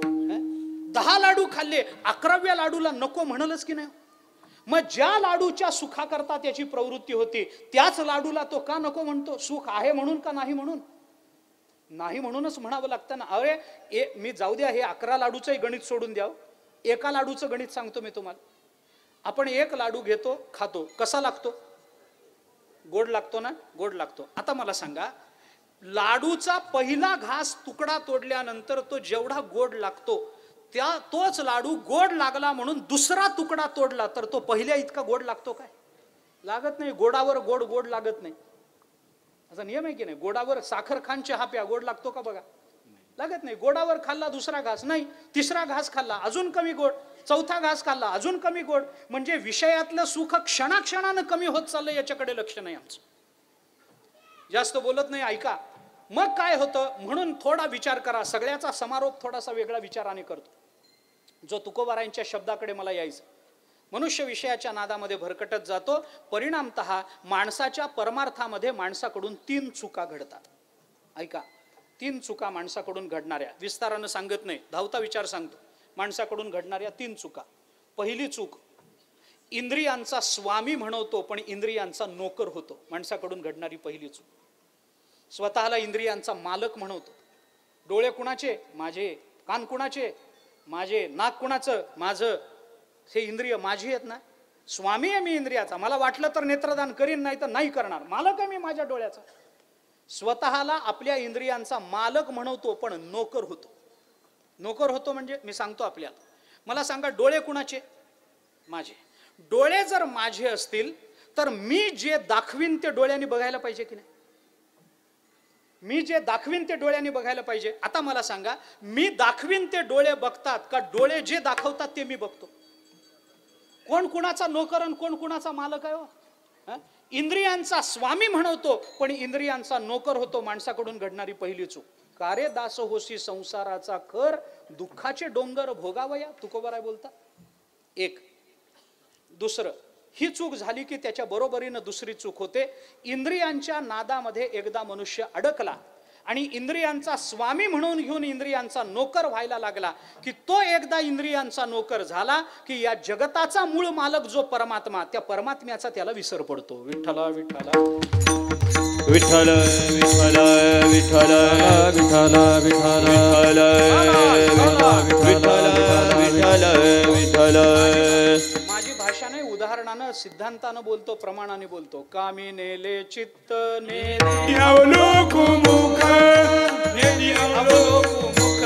दहा लाडू खाल्ले, अकराव्या लाडूला नको म्हणलच की नाही? मग ज्या लाडूच्या सुखाकरता त्याची प्रवृत्ती होती त्याच लाडूला तो का नको म्हणतो? सुख आहे म्हणून का नाही म्हणून? नाही म्हणूनच म्हणावं लागतं ना. अरे ए मी जाऊ द्या, हे अकरा लाडूचंही गणित सोडून द्या. एका लाडूचं गणित सांगतो मी तुम्हाला. आपण एक लाडू घेतो, खातो, कसा लागतो? गोड लागतो ना? गोड लागतो. आता मला सांगा, लाडूचा पहिला घास तुकडा तोडल्यानंतर तो जेवढा गोड लागतो, त्या तोच लाडू गोड लागला म्हणून दुसरा तुकडा तोडला तर तो पहिल्या इतका गोड लागतो काय? लागत नाही. गोडावर गोड गोड लागत नाही. असा नियम आहे की नाही? गोडावर साखर खान चहा प्या, गोड लागतो का बघा? लागत नाही. गोडावर खाल्ला दुसरा घास नाही, तिसरा घास खाल्ला अजून कमी गोड, चौथा घास खाल्ला अजून कमी गोड. म्हणजे विषयातलं सुख क्षणाक्षणानं कमी होत चाललं, याच्याकडे लक्ष नाही आमचं. जास्त बोलत नाही, ऐका. मग काय होतं? म्हणून थोडा विचार करा. सगळ्याचा समारोप थोडासा वेगळा विचाराने करतो. जो तुकोबारायांच्या शब्दाकडे मला यायचं. मनुष्य विषयाच्या नादामध्ये भरकटत जातो. परिणामतः माणसाच्या परमार्थामध्ये माणसाकडून तीन चुका घडतात. ऐका, तीन चुका माणसाकडून घडणाऱ्या, विस्तारानं सांगत नाही, धावता विचार सांगतो. माणसाकडून घडणाऱ्या तीन चुका. पहिली चूक, इंद्रियांचा स्वामी म्हणवतो पण इंद्रियांचा नोकर होतो. माणसाकडून घडणारी पहिली चूक. स्वतःला इंद्रियांचा मालक म्हणवतो. डोळे कुणाचे? माझे. कान कुणाचे? माझे. नाक कुणाचं? माझं. हे इंद्रिय माझी आहेत ना. स्वामी आहे मी इंद्रियाचा. मला वाटलं तर नेत्रदान करीन, नाही तर नाही करणार. मालक आहे मी माझ्या डोळ्याचा. स्वतःला आपल्या इंद्रियांचा मालक म्हणवतो पण नोकर होतो. नोकर होतो म्हणजे मी सांगतो आपल्याला. मला सांगा, डोळे कुणाचे? माझे. डोळे जर माझे असतील तर मी जे दाखवीन ते डोळ्यांनी बघायला पाहिजे की नाही? मी जे दाखवीन ते डोळ्यांनी बघायला पाहिजे. आता मला सांगा, मी दाखवीन ते डोळे बघतात का डोळे जे दाखवतात ते मी बघतो? कोण कुणाचा नोकर आणि कोण कुणाचा मालक आहे? हो, इंद्रियांचा स्वामी म्हणवतो पण इंद्रियांचा नोकर होतो. माणसाकडून घडणारी पहिली चूक. कारे दास होसी संसाराचा कर, दुःखाचे डोंगर भोगावया, तुकोबाराय बोलतात. एक. दुसरं, ही चूक झाली की त्याच्या बरोबरीनं दुसरी चूक होते. इंद्रियांच्या नादामध्ये एकदा मनुष्य अडकला आणि इंद्रियांचा स्वामी म्हणून घेऊन इंद्रियांचा नोकर व्हायला लागला की तो एकदा इंद्रियांचा नोकर झाला की या जगताचा मूळ मालक जो परमात्मा, त्या परमात्म्याचा त्याला विसर पडतो. विठ्ठला विठ्ठला विठ्ठल विठ्ठल विठ्ठल विठ्ठल विठ्ठल विठ्ठल विठ्ठल. माझी भाषा नाही, उदाहरणानं सिद्धांतानं बोलतो, प्रमाणाने बोलतो. कामी नेले चित्त नेले अवलोकुमुख अवलोकुमुख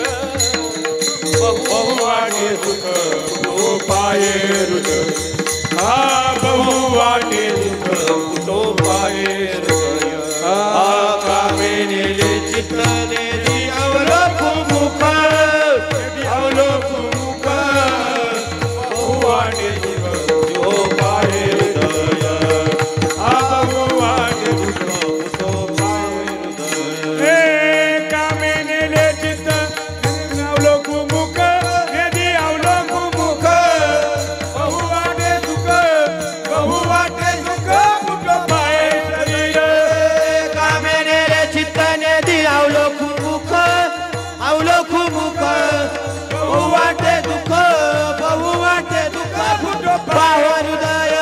बहुवाटे सुख तो पाये हृदय. हा बहुवाटे सुख तो पाये हृदय. हा कामे नेले चित्त नेली अवलोकुमुख अवलोकुमुख बहुवाटे सुख तो पाये हृदय. हा बहुवाटे सुख तो पाये हृदय. हे कामे नेले चित्त अवलोकुमुख नेली अवलोकुमुख बहुवाटे सुख बहुवाटे सुख तो पाये शरीर. कामे नेले चित्त नेली अवलोकुमुख अवलोकुमुख बहुवाटे दुःख बहुवाटे दुःख तो पाये हृदय.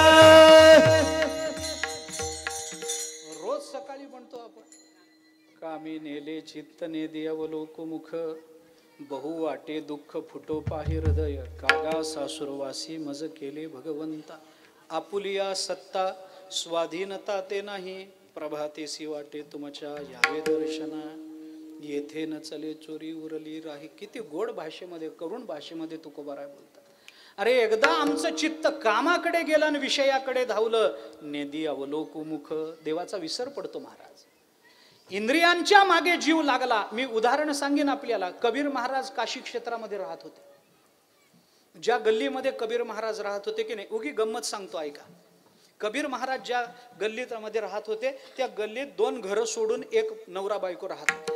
रोज सकाळी म्हणतो आपण, कामी नेले चित्त नेदी अवलोकुमुख बहु वाटे दुःख फुटो पाहि हृदय. कागा सासुरवासी मज केले भगवंता. आपुलिया सत्ता स्वाधीनता ते नाही. प्रभातेसी वाटे तुमच्या यावे दर्शना. येथे न चले चोरी उरली राही. किती गोड भाषेमध्ये, करुण भाषेमध्ये तुकोबाराय बोलतात. अरे एकदा आमचं चित्त कामाकडे गेलं आणि विषयाकडे धावलं. नेदी अवलोकुमुख. देवाचा विसर पडतो महाराज. इंद्रियांच्या मागे जीव लागला. मी उदाहरण सांगेन आपल्याला. कबीर महाराज काशी क्षेत्रामध्ये राहत होते. ज्या गल्लीमध्ये कबीर महाराज राहत होते की नाही, उगी गंमत सांगतो ऐका. कबीर महाराज ज्या गल्लीत मध्ये राहत होते त्या गल्लीत दोन घरं सोडून एक नवरा बायको राहत होते.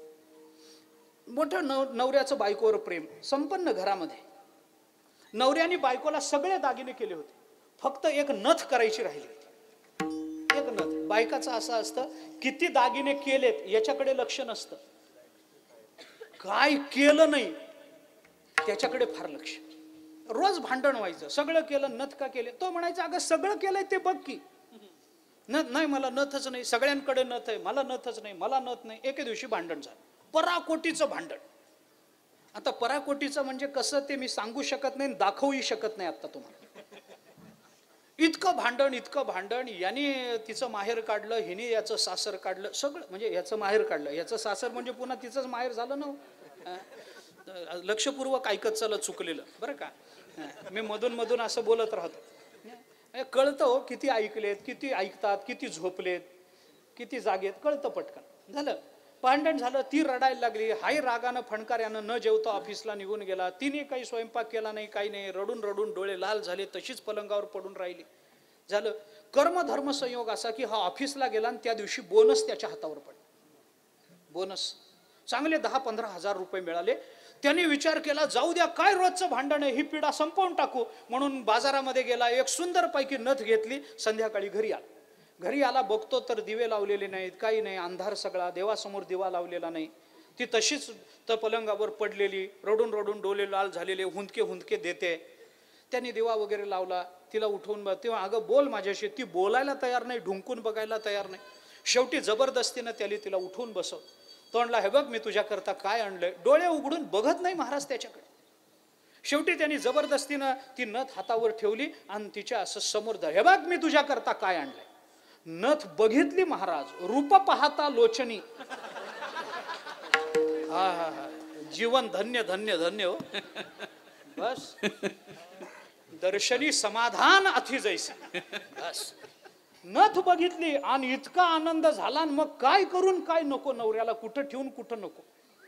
मोठं नव नवऱ्याचं बायकोवर प्रेम, संपन्न घरामध्ये. नवऱ्याने बायकोला सगळे दागिने केले होते, फक्त एक नथ करायची राहिली होती. एक नथ. बायकाचं असं असतं, किती दागिने केलेत याच्याकडे लक्ष नसतं, काय केलं नाही त्याच्याकडे फार लक्ष. रोज भांडण व्हायचं. सगळं केलं, नथ का केले? तो म्हणायचा, अगं सगळं केलंय ते बघ की. नथ नाही, मला नथच नाही. सगळ्यांकडे नथ आहे, मला नथच नाही, मला नथ नाही. एके दिवशी भांडण झालं, पराकोटीचं भांडण. आता पराकोटीचं म्हणजे कसं ते मी सांगू शकत नाही, दाखवूही शकत नाही आता तुम्हाला. इतकं भांडण, इतकं भांडण. याने तिचं माहेर काढलं, हिने याचं सासर काढलं. सगळं म्हणजे याचं माहेर काढलं, याचं सासर म्हणजे पुन्हा तिचंच माहेर झालं ना. लक्षपूर्वक ऐकत चाललं, चुकलेलं बरं का. मी मधून मधून असं बोलत राहतो. कळतं हो किती ऐकलेत, किती ऐकतात, किती झोपलेत, किती जागेत, कळतं पटकन. झालं भांडण झालं. ती रडायला लागली. हाय रागानं फणकाऱ्यानं न जेवता ऑफिसला निघून गेला. तिने काही स्वयंपाक केला नाही, काही नाही. रडून रडून डोळे लाल झाले, तशीच पलंगावर पडून राहिली. झालं कर्मधर्म संयोग असा की हा ऑफिसला गेला आणि त्या दिवशी बोनस त्याच्या हातावर पडला. बोनस चांगले दहा पंधरा हजार रुपये मिळाले. त्यांनी विचार केला जाऊ द्या काय रोजचं भांडण आहे, ही पिढा संपवून टाकू म्हणून बाजारामध्ये गेला, एक सुंदर पैकी नथ घेतली, संध्याकाळी घरी आला. घरी आला बघतो तर दिवे लावलेले नाहीत, काही नाही, अंधार सगळा, देवासमोर दिवा लावलेला नाही. ती तशीच तर पलंगावर पडलेली, रडून रडून डोले लाल झालेले, हुंदके हुंदके देते. त्यांनी दिवा वगैरे लावला, तिला उठवून बघ, तेव्हा अगं बोल माझ्याशी, ती बोलायला तयार नाही, ढुंकून बघायला तयार नाही. शेवटी जबरदस्तीनं त्याला तिला उठवून बसव. तो म्हणला हे बघ मी तुझ्याकरता काय आणलंय. डोळे उघडून बघत नाही महाराज त्याच्याकडे. शेवटी त्यांनी जबरदस्तीनं ती नथ हातावर ठेवली आणि तिच्या असं समोर धर, हे बघ मी तुझ्याकरता काय आणलंय. नथ बघितली महाराज, रूप पाहता लोचनी. हा हा हा जीवन धन्य धन्य धन्य हो. बस दर्शनी समाधान अति जैसे. बस नथ बघितली आणि इतका आनंद झाला. मग काय करून काय नको, नवऱ्याला कुठं ठेवून कुठं नको.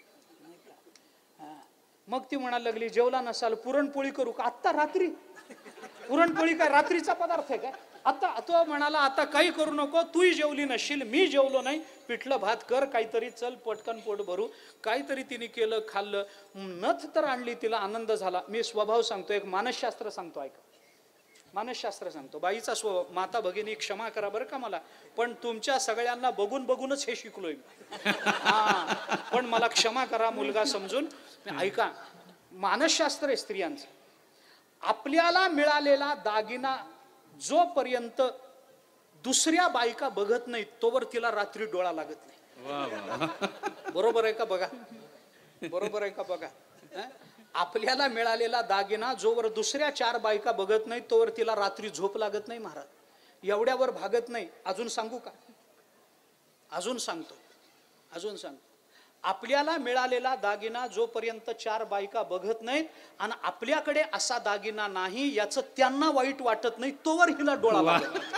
मग ती म्हणायला लागली जेवला नसाल, पुरणपोळी करू का? आत्ता रात्री? पुरणपोळी काय रात्रीचा पदार्थ आहे काय? आता तो म्हणाला आता काही करू नको, तूही जेवली नसशील, मी जेवलो नाही, पिठलं भात कर काहीतरी, चल पटकन पोट भरू. काहीतरी तिने केलं, खाल्लं. नथ तर आणली, तिला आनंद झाला. मी स्वभाव सांगतो, एक मानसशास्त्र सांगतो, ऐका. मानसशास्त्र सांगतो, बाईचा स्वभाव. माता भगिनी क्षमा करा बरं का मला, पण तुमच्या सगळ्यांना बघून बघूनच हे शिकलोय मी. हा पण मला क्षमा करा मुलगा समजून. ऐका, मानसशास्त्र आहे स्त्रियांचं. आपल्याला मिळालेला दागिना जोपर्यंत दुसऱ्या बायका बघत नाहीत तोवर तिला रात्री डोळा लागत नाही. बरोबर आहे का बघा? बरोबर आहे का बघा? आपल्याला मिळालेला दागिना जोवर दुसऱ्या चार बायका बघत नाहीत तोवर तिला रात्री झोप लागत नाही महाराज. एवढ्यावर भागत नाही. अजून सांगू का? अजून सांगतो अजून सांगतो आपल्याला मिळालेला दागिना जोपर्यंत चार बायका बघत नाहीत आणि आपल्याकडे असा दागिना नाही याचं त्यांना वाईट वाटत नाही तोवर हिला डोळा लागत नाही.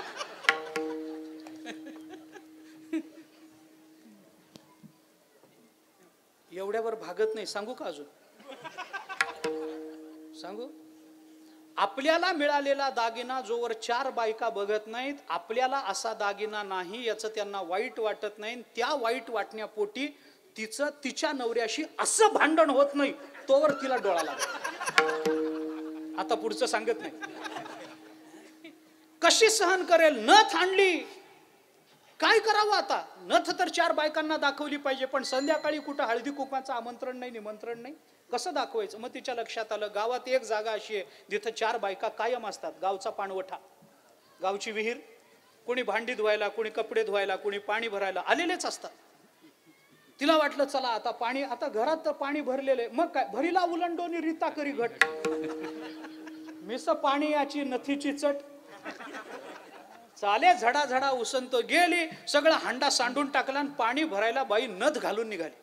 एवढ्यावर भागत नाही. सांगू का अजून सांगू? आपल्याला मिळालेला दागिना जोवर चार बायका बघत नाहीत, आपल्याला असा दागिना नाही याचं त्यांना वाईट वाटत नाही, त्या वाईट वाटण्यापोटी तिचं तिच्या नवऱ्याशी असं भांडण होत नाही तोवर तिला डोळा लागतो. आता पुढचं सांगत नाही. कशी सहन करेल? नथ आणली, काय करावं आता? नथ तर चार बायकांना दाखवली पाहिजे, पण संध्याकाळी कुठं हळदी कुंकवाचं आमंत्रण नाही, निमंत्रण नाही, कसं दाखवायचं? मग तिच्या लक्षात आलं गावात एक जागा अशी आहे जिथं चार बायका कायम असतात. गावचा पाणवठा, गावची विहीर, कोणी भांडी धुवायला, कोणी कपडे धुवायला, कोणी पाणी भरायला आलेलेच असतात. तिला वाटलं चला आता पाणी, आता घरात तर पाणी भरलेले, मग काय भरीला उलंडोनी रीता करी घट, मिस पाणी याची नथीची चट, चाले झडा झडा उसंत. गेली, सगळं हांडा सांडून टाकला आणि पाणी भरायला बाई नथ घालून निघाली.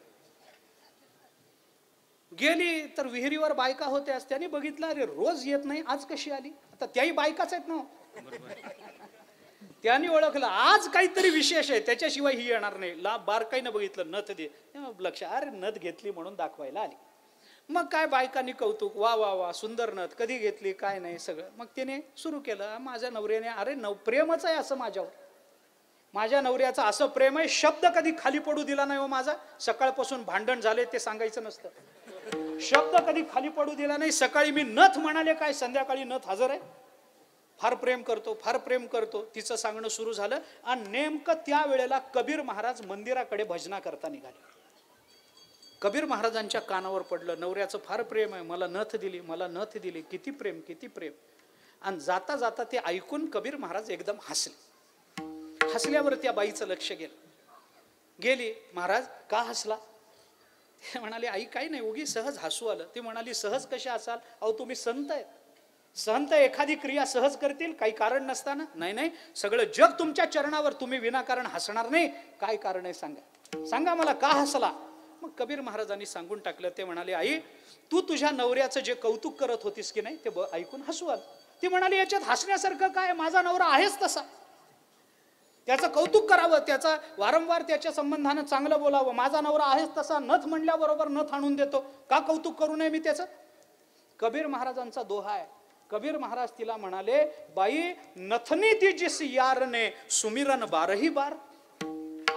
गेली तर विहिरीवर बायका होत्या, त्याने बघितलं अरे रोज येत नाही, आज कशी आली? आता त्याही बायकाच आहेत ना. त्याने ओळखलं आज काहीतरी विशेष आहे, त्याच्याशिवाय ही येणार नाही. ला बारकाईनं बघितलं, नथ दे. लक्ष, अरे नथ घेतली म्हणून दाखवायला आली. मग काय बायकांनी कौतुक, वा वा वा सुंदर नथ, कधी घेतली काय नाही सगळं. मग त्याने सुरू केलं, माझ्या नवऱ्याने, अरे नव प्रेमच आहे असं माझ्यावर, माझ्या नवऱ्याचं असं प्रेम आहे, शब्द कधी खाली पडू दिला नाही हो माझा. सकाळपासून भांडण झाले ते सांगायचं नसतं, शब्द कधी खाली पडू दिला नाही. सकाळी मी नथ म्हणाले काय, संध्याकाळी नथ हजर आहे. फार प्रेम करतो, फार प्रेम करतो, तिचं सांगणं सुरू झालं. आणि नेमकं त्या वेळेला कबीर महाराज मंदिराकडे भजना करता निघाले. कबीर महाराजांच्या कानावर पडलं, नवऱ्याचं फार प्रेम आहे, मला नथ दिली, मला नथ दिली, किती प्रेम किती प्रेम. आणि जाता जाता ते ऐकून कबीर महाराज एकदम हसले. हसल्यावर त्या बाईचं लक्ष गेलं. गेली, महाराज का हसला? ते म्हणाले आई काही नाही, उगी सहज हसू आलं. ती म्हणाली सहज कशा असाल? अहो तुम्ही संत आहेत, संत एखादी क्रिया सहज करतील काही कारण नसताना? नाही नाही, सगळं जग तुमच्या चरणावर, तुम्ही विनाकारण हसणार नाही. काय कारण आहे सांगा, सांगा मला का हसला? मग कबीर महाराजांनी सांगून टाकलं. ते म्हणाले आई तू तुझ्या नवऱ्याचं जे कौतुक करत होतीस की नाही ते ऐकून हसू आलं. ती म्हणाली याच्यात हसण्यासारखं काय, माझा नवरा आहेच तसा, त्याचं कौतुक करावं, त्याचा वारंवार त्याच्या संबंधानं चांगलं बोलावं. माझा नवरा आहेच तसा, नथ म्हणल्याबरोबर नथ आणून देतो, का कौतुक करू नये मी त्याचं? कबीर महाराजांचा दोहा आहे. कबीर महाराज तिला म्हणाले, बाई नथनी ती जिस यार ने सुमिरन बारही बार.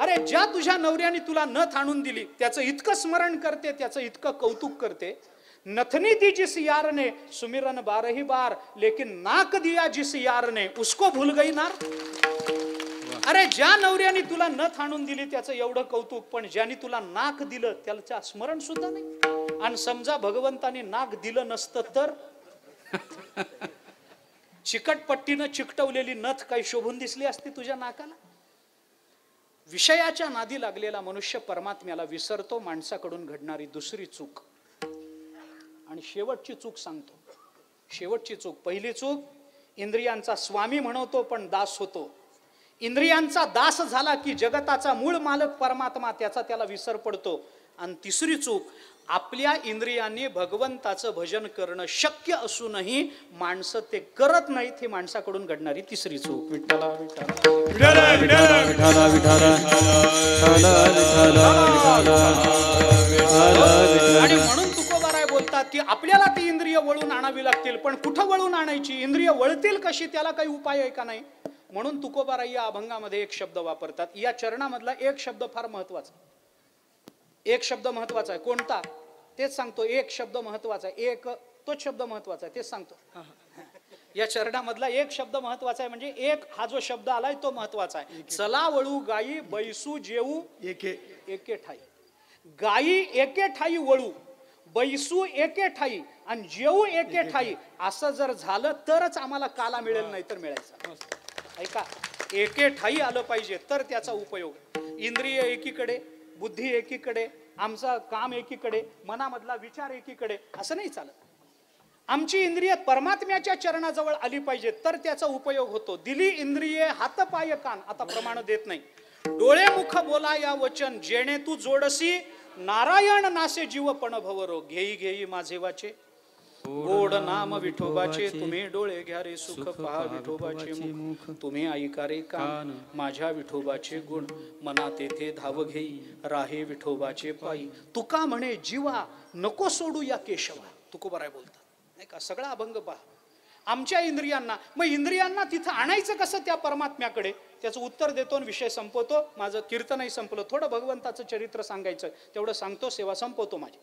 अरे ज्या तुझ्या नवऱ्याने तुला नथ आणून दिली त्याचं इतकं स्मरण करते, त्याचं इतकं कौतुक करते. नथनी दी जिस यार ने सुमिरन बारही बार, लेकिन नाक दिया जिस यार ने उसको भूल गई नार. अरे ज्या नवऱ्याने तुला नथ आणून दिली त्याचं एवढं कौतुक, पण ज्याने तुला नाक दिलं त्याचं स्मरण सुद्धा नाही. आणि समजा भगवंताने नाक दिलं नसतं तर चिकटपट्टीनं चिकटवलेली नथ काही शोभून दिसली असती तुझ्या नाकाला. विषयाच्या नादी लागलेला मनुष्य परमात्म्याला विसरतो. माणसाकडून घडणारी दुसरी चूक आणि शेवटची चूक सांगतो. शेवटची चूक, पहिली चूक इंद्रियांचा स्वामी म्हणवतो पण दास होतो. इंद्रियांचा दास झाला की जगताचा मूळ मालक परमात्मा त्याचा त्याला विसर पडतो. आणि तिसरी चूक, आपल्या इंद्रियांनी भगवंताचं भजन करणं शक्य असूनही माणसं ते करत नाहीत. ही माणसाकडून घडणारी तिसरी चूक. विठ्ठला विठ्ठला विठ्ठला विठ्ठला. आणि म्हणून तुकोबाराय बोलतात की आपल्याला ती इंद्रिय वळून आणावी लागतील, पण कुठं वळून आणायची, इंद्रिय वळतील कशी, त्याला काही उपाय आहे का नाही. म्हणून तुकोबाराय या अभंगामध्ये एक शब्द वापरतात. या चरणामधला एक शब्द फार महत्वाचा, एक शब्द महत्वाचा आहे. कोणता तेच सांगतो. एक शब्द महत्वाचा आहे, एक तोच शब्द महत्वाचा आहे, तेच सांगतो. या चरणामधला एक शब्द महत्वाचा आहे. म्हणजे एक हा जो शब्द आलाय तो महत्वाचा आहे. चला वळू गायी बैसू जेऊ एके एके ठाई. गायी एके ठाई वळू, बैसू एके ठाई आणि जेऊ एके ठाई. असं जर झालं तरच आम्हाला काला मिळेल, नाही तर मिळायचा. ऐका, एके ठाई आलं पाहिजे तर त्याचा उपयोग. इंद्रिय एकीकडे, बुद्धी एकीकडे, आमचं काम एकीकडे, मनामधला विचार एकीकडे, असं नाही चालत. आमची इंद्रिय परमात्म्याच्या चरणाजवळ आली पाहिजे तर त्याचा उपयोग होतो. दिली इंद्रिये हात पाय कान, आता प्रमाण देत नाही. डोळे मुख बोला या वचन, जेणे तू जोडसी नारायण नासे जीव पण भवरो. घेई घेई माझे वाचे गोड नाम विठोबाचे, तुम्ही डोळे घ्या रे सुख पहा विठोबाचे मुख. तुम्ही ऐका रे कान माझ्या विठोबाचे गुण, मना तेथे धाव घेई राहे विठोबाचे पायी. तुका म्हणे जीवा नको सोडू या केशवा. तुकोबाराय बोलतात नाही का. सगळा अभंग पहा. आमच्या इंद्रियांना, मग इंद्रियांना तिथं आणायचं कसं त्या परमात्म्याकडे, त्याचं उत्तर देतो आणि विषय संपवतो. माझं कीर्तनही संपलं. थोडं भगवंताचं चरित्र सांगायचं तेवढं सांगतो, सेवा संपवतो माझी.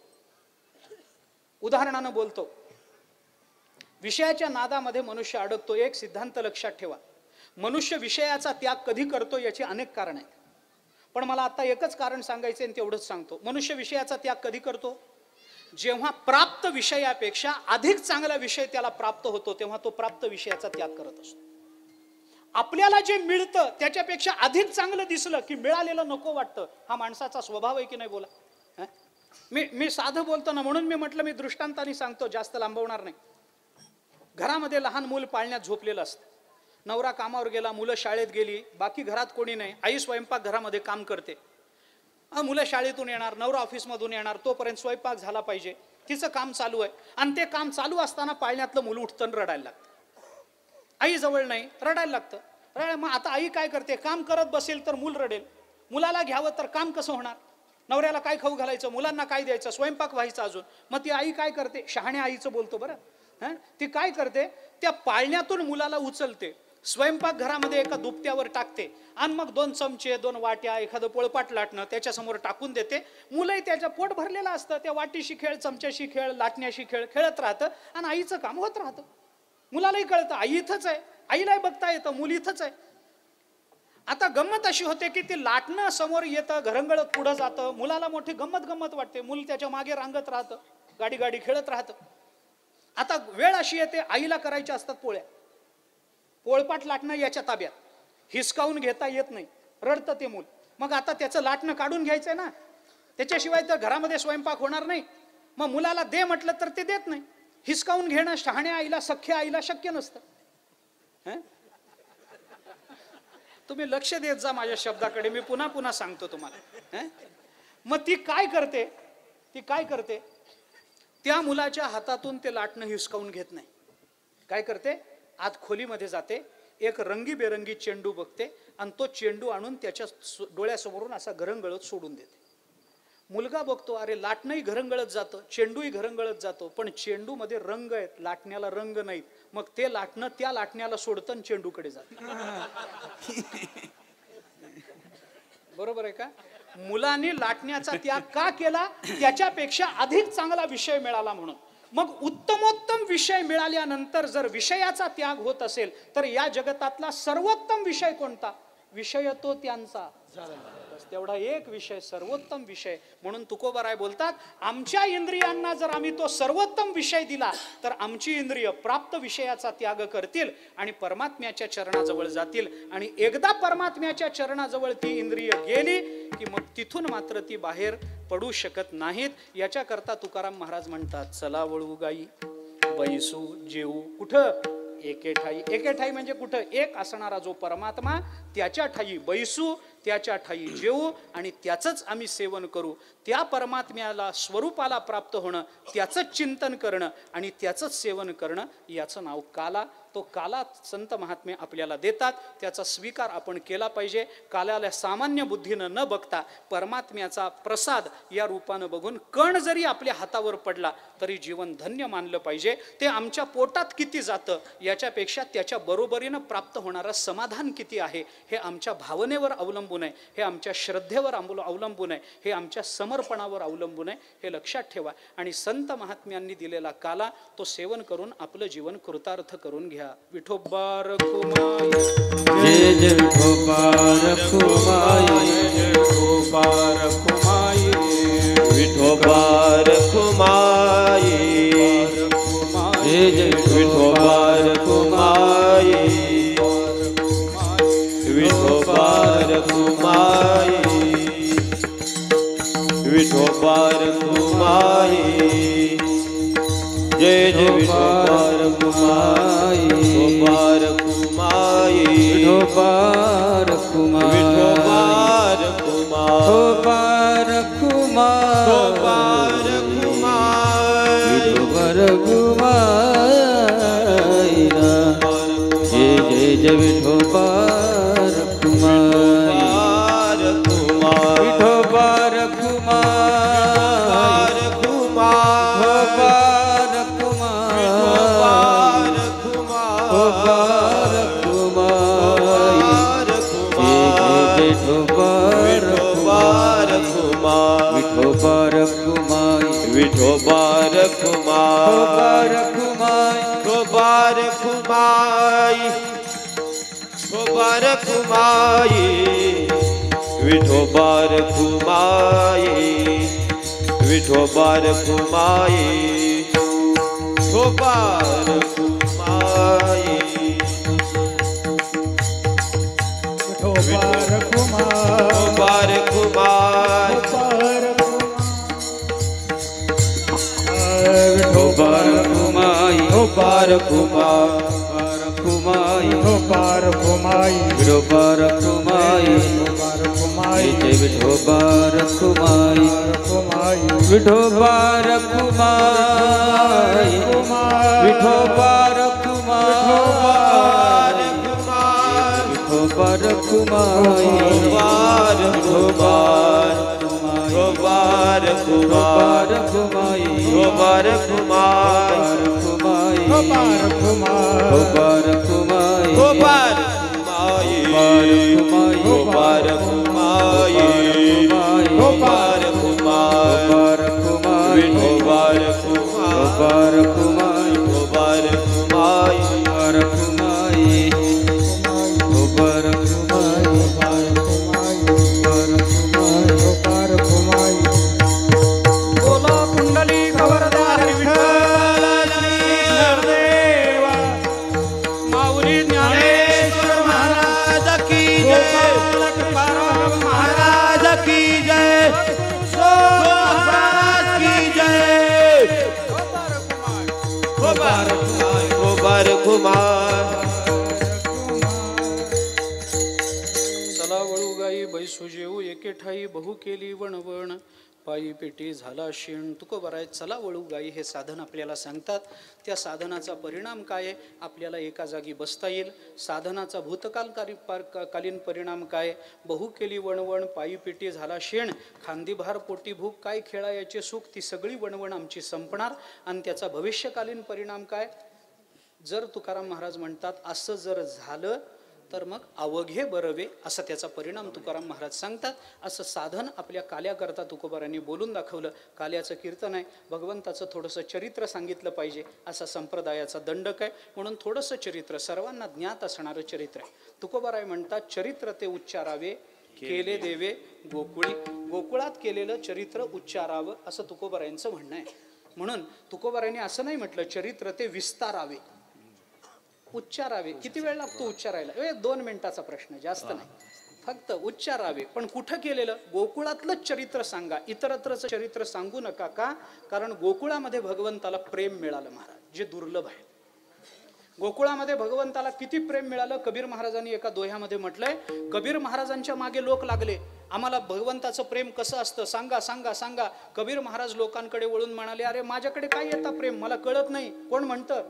उदाहरणानं बोलतो. विषयाच्या नादामध्ये मनुष्य अडकतो. एक सिद्धांत लक्षात ठेवा, मनुष्य विषयाचा त्याग कधी करतो याची अनेक कारण आहेत, पण मला आता एकच कारण सांगायचं आणि तेवढंच सांगतो. मनुष्य विषयाचा त्याग कधी करतो? जेव्हा प्राप्त विषयापेक्षा अधिक चांगला विषय त्याला प्राप्त होतो तेव्हा तो प्राप्त विषयाचा त्याग करत असतो. आपल्याला जे मिळतं त्याच्यापेक्षा अधिक चांगलं दिसलं की मिळालेलं नको वाटतं. हा माणसाचा स्वभाव आहे की नाही बोला. मी मी साधं बोलतो ना, म्हणून मी म्हटलं मी दृष्टांताने सांगतो, जास्त लांबवणार नाही. घरामध्ये लहान मूल पाळण्यात झोपलेलं असतं. नवरा कामावर गेला, मुलं शाळेत गेली, बाकी घरात कोणी नाही. आई स्वयंपाक घरामध्ये काम करते. मुलं शाळेतून येणार, नवरा ऑफिसमधून येणार, तोपर्यंत स्वयंपाक झाला पाहिजे. तिचं काम चालू आहे आणि ते काम चालू असताना पाळण्यातलं मूल उठतं आणि रडायला लागतं. आई जवळ नाही, रडायला लागतं. रडाय मग आता आई काय करते, काम करत बसेल तर मूल रडेल. मुलाला घ्यावं तर काम कसं होणार? नवऱ्याला काय खाऊ घालायचं, मुलांना काय द्यायचं, स्वयंपाक व्हायचा अजून. मग ती आई काय करते, शहाण्या आईचं बोलतो बरं, हं, ती काय करते, त्या पाळण्यातून मुलाला उचलते, स्वयंपाक घरामध्ये एका दुपट्यावर टाकते आणि मग दोन चमचे, दोन वाट्या, एखादं पोळपाट लाटणं त्याच्यासमोर टाकून देते. मुलंही त्याच्या पोट भरलेलं असतं. त्या वाटीशी खेळ, चमच्याशी खेळ, लाटण्याशी खेळ खेळत राहतं आणि आईचं काम होत राहतं. मुलालाही कळतं आई इथंच आहे, आईलाही बघता येतं मूल इथंच आहे. आता गंमत अशी होते की ते लाटणं समोर येतं, घरंगळत पुढं जातं, मुलाला मोठी गंमत गंमत वाटते. मूल त्याच्या मागे रांगत राहतं, गाडी गाडी खेळत राहतं. आता वेळ अशी येते आईला करायच्या असतात पोळ्या, पोळपाट लाटणं याच्या ताब्यात, हिसकावून घेता येत नाही, रडतं ते मूल. मग आता त्याचं लाटणं काढून घ्यायचंय ना, त्याच्याशिवाय तर घरामध्ये स्वयंपाक होणार नाही. मग मुलाला दे म्हटलं तर ते देत नाही. हिसकावून घेणं शहाण्या आईला, सख्या आईला शक्य नसतं. तुम्ही लक्ष देत जा माझ्या शब्दाकडे, मी पुन्हा पुन्हा सांगतो तुम्हाला. मग ती काय करते, ती काय करते, त्या मुलाच्या हातातून ते लाटणं हिसकावून घेत नाही. काय करते, आत खोलीमध्ये जाते, एक रंगीबेरंगी चेंडू बघते आणि तो चेंडू आणून त्याच्या डोळ्यासमोरून असा घरंगळत सोडून देते. मुलगा बघतो, अरे लाटणंही घरंगळत जातं, चेंडूही घरंगळत जातो, पण चेंडू मध्ये रंग आहेत, लाटण्याला रंग नाहीत. मग ते लाटणं त्या लाटण्याला सोडतं आणि चेंडूकडे जातं. बरोबर आहे का? मुलांनी लाटण्याचा त्याग का केला? त्याच्यापेक्षा अधिक चांगला विषय मिळाला म्हणून. मग उत्तमोत्तम विषय मिळाल्यानंतर जर विषयाचा त्याग होत असेल तर या जगतातला सर्वोत्तम विषय कोणता? विषय तो त्यांचा. बस तेवढा एक विषय सर्वोत्तम विषय. म्हणून तुकोबाराय बोलतात, आमच्या इंद्रियांना जर आम्ही तो सर्वोत्तम विषय दिला तर आमची इंद्रिय प्राप्त विषयाचा त्याग करतील आणि परमात्म्याच्या चरणाजवळ जातील. आणि एकदा परमात्म्याच्या चरणाजवळ ती इंद्रिय गेली की मग तिथून मात्र ती बाहेर पडू शकत नाहीत. याच्याकरता तुकाराम महाराज म्हणतात, चला वळू गाई बैसू जेऊ. कुठं? एके ठाई. एके ठाई म्हणजे कुठं? एक असणारा जो परमात्मा त्याच्या ठाई बैसू, त्याच्या ठाई जेऊ आणि त्याचंच आम्ही सेवन करू. त्या परमात्म्याला स्वरूपाला प्राप्त होणं, त्याचंच चिंतन करणं आणि त्याचंच सेवन करणं, याचं नाव काला. तो काला संत महात्मे आपल्याला देतात, त्याचा स्वीकार आपण केला पाहिजे. काल्याला सामान्य बुद्धीनं न बघता परमात्म्याचा प्रसाद या रूपानं बघून कण जरी आपल्या हातावर पडला तरी जीवन धन्य मानलं पाहिजे. ते आमच्या पोटात किती जातं याच्यापेक्षा त्याच्या बरोबरीनं प्राप्त होणारं समाधान किती आहे हे आमच्या भावनेवर अवलंबून आहे, हे आमच्या श्रद्धेवर अवलंबून आहे, हे आमच्या समर्पणावर अवलंबून आहे. हे लक्षात ठेवा. आणि संत महात्म्यांनी दिलेला काला तो सेवन करून आपलं जीवन कृतार्थ करून घ्या. विठोबा रखुमाई. जय जय विठोबा रखुमाई. विठोबा रखुमाई. विठोबा रखुमाई. जय जय विठोबा रखुमाई. विठोबा रखुमाई. विठोबा रखुमाई. जय जय विठोबा रखुमाई. विठोबा रखुमाई. विठोबा रखुमाई. विठोबा रखुमाई. विठोबा रखुमाई. विठोबा रखुमाई. जय जय जय विठोबा रखुमाई. विठोबा रखुमाई. विठोबा रखुमाई. विठोबा रखुमाई. विठोबा रखुमाई. विठोबा रखुमाई. विठोबा रखुमाई. विठोबा रखुमाई. विठोबा रखुमाई. विठोबा रखुमाई. विठोबा रखुमाई. विठोबा रखुमाई. विठोबा रखुमाई. रखुमाई. विठोबा रखुमाई. विठोबा रखुमाई. जय विठोबा रखुमाई. विठोबा रखुमाई. विठोबा रखुमाई. विठोबा रखुमाई. विठोबा रखुमाई. विठोबा रखुमाई. विठोबा रखुमाई. विठोबा रखुमाई. विठोबा रखुमाई. विठोबा रखुमाई. विठोबा रखुमाई. विठोबा रखुमाई. विठोबा रखुमाई. बोला कुंडली खबरदार विठ्ठल देवा. माऊली ज्ञानेश्वर महाराज की जय. महाराज की जय. महाराज की जय. विठोबा रखुमाई. विठोबा रखुमाई. चला वळू गाई बैसू जेऊ एके ठाई बहु केली वणवण पायी पेटी झाला शेण. तुकोबाराय चला वळू गाई हे साधन आपल्याला सांगतात. त्या साधनाचा परिणाम काय आहे? आपल्याला एका जागी बसता येईल. साधनाचा भूतकालकारी कालीन परिणाम काय? बहु केली वणवण पायी पेटी झाला शेण. खांदीभार पोटी भूक काय खेळायाचे सुख. ती सगळी वणवण आमची संपणार. आणि त्याचा भविष्यकालीन परिणाम काय? जर तुकाराम महाराज म्हणतात असं जर झालं तर मग अवघे बरवे असा त्याचा परिणाम तुकाराम महाराज सांगतात. असं साधन आपल्या काल्याकरता तुकोबारांनी बोलून दाखवलं. काल्याचं कीर्तन आहे, भगवंताचं थोडंसं चरित्र सांगितलं पाहिजे असा संप्रदायाचा दंडक आहे. म्हणून थोडंसं चरित्र सर्वांना ज्ञात असणारं चरित्र आहे. तुकोबाराय म्हणतात चरित्र ते उच्चारावे केले देवे गोकुळी. गोकुळात केलेलं चरित्र उच्चारावं असं तुकोबारायांचं म्हणणं आहे. म्हणून तुकोबारायांनी असं नाही म्हटलं चरित्र ते विस्तारावे, उच्चारावे. किती वेळ लागतो उच्चारायला? ए दोन मिनिटाचा प्रश्न, जास्त नाही. फक्त उच्चारावे. पण कुठं केलेलं? गोकुळातलंच चरित्र सांगा, इतरत्रचं चरित्र सांगू नका. का? कारण गोकुळामध्ये भगवंताला प्रेम मिळालं महाराज, जे दुर्लभ आहे. गोकुळामध्ये भगवंताला किती प्रेम मिळालं? कबीर महाराजांनी एका दोह्यामध्ये म्हटलंय, कबीर महाराजांच्या मागे लोक लागले, आम्हाला भगवंताचं प्रेम कसं असतं सांगा सांगा सांगा. कबीर महाराज लोकांकडे वळून म्हणाले, अरे माझ्याकडे काय येतं प्रेम, मला कळत नाही. कोण म्हणतं?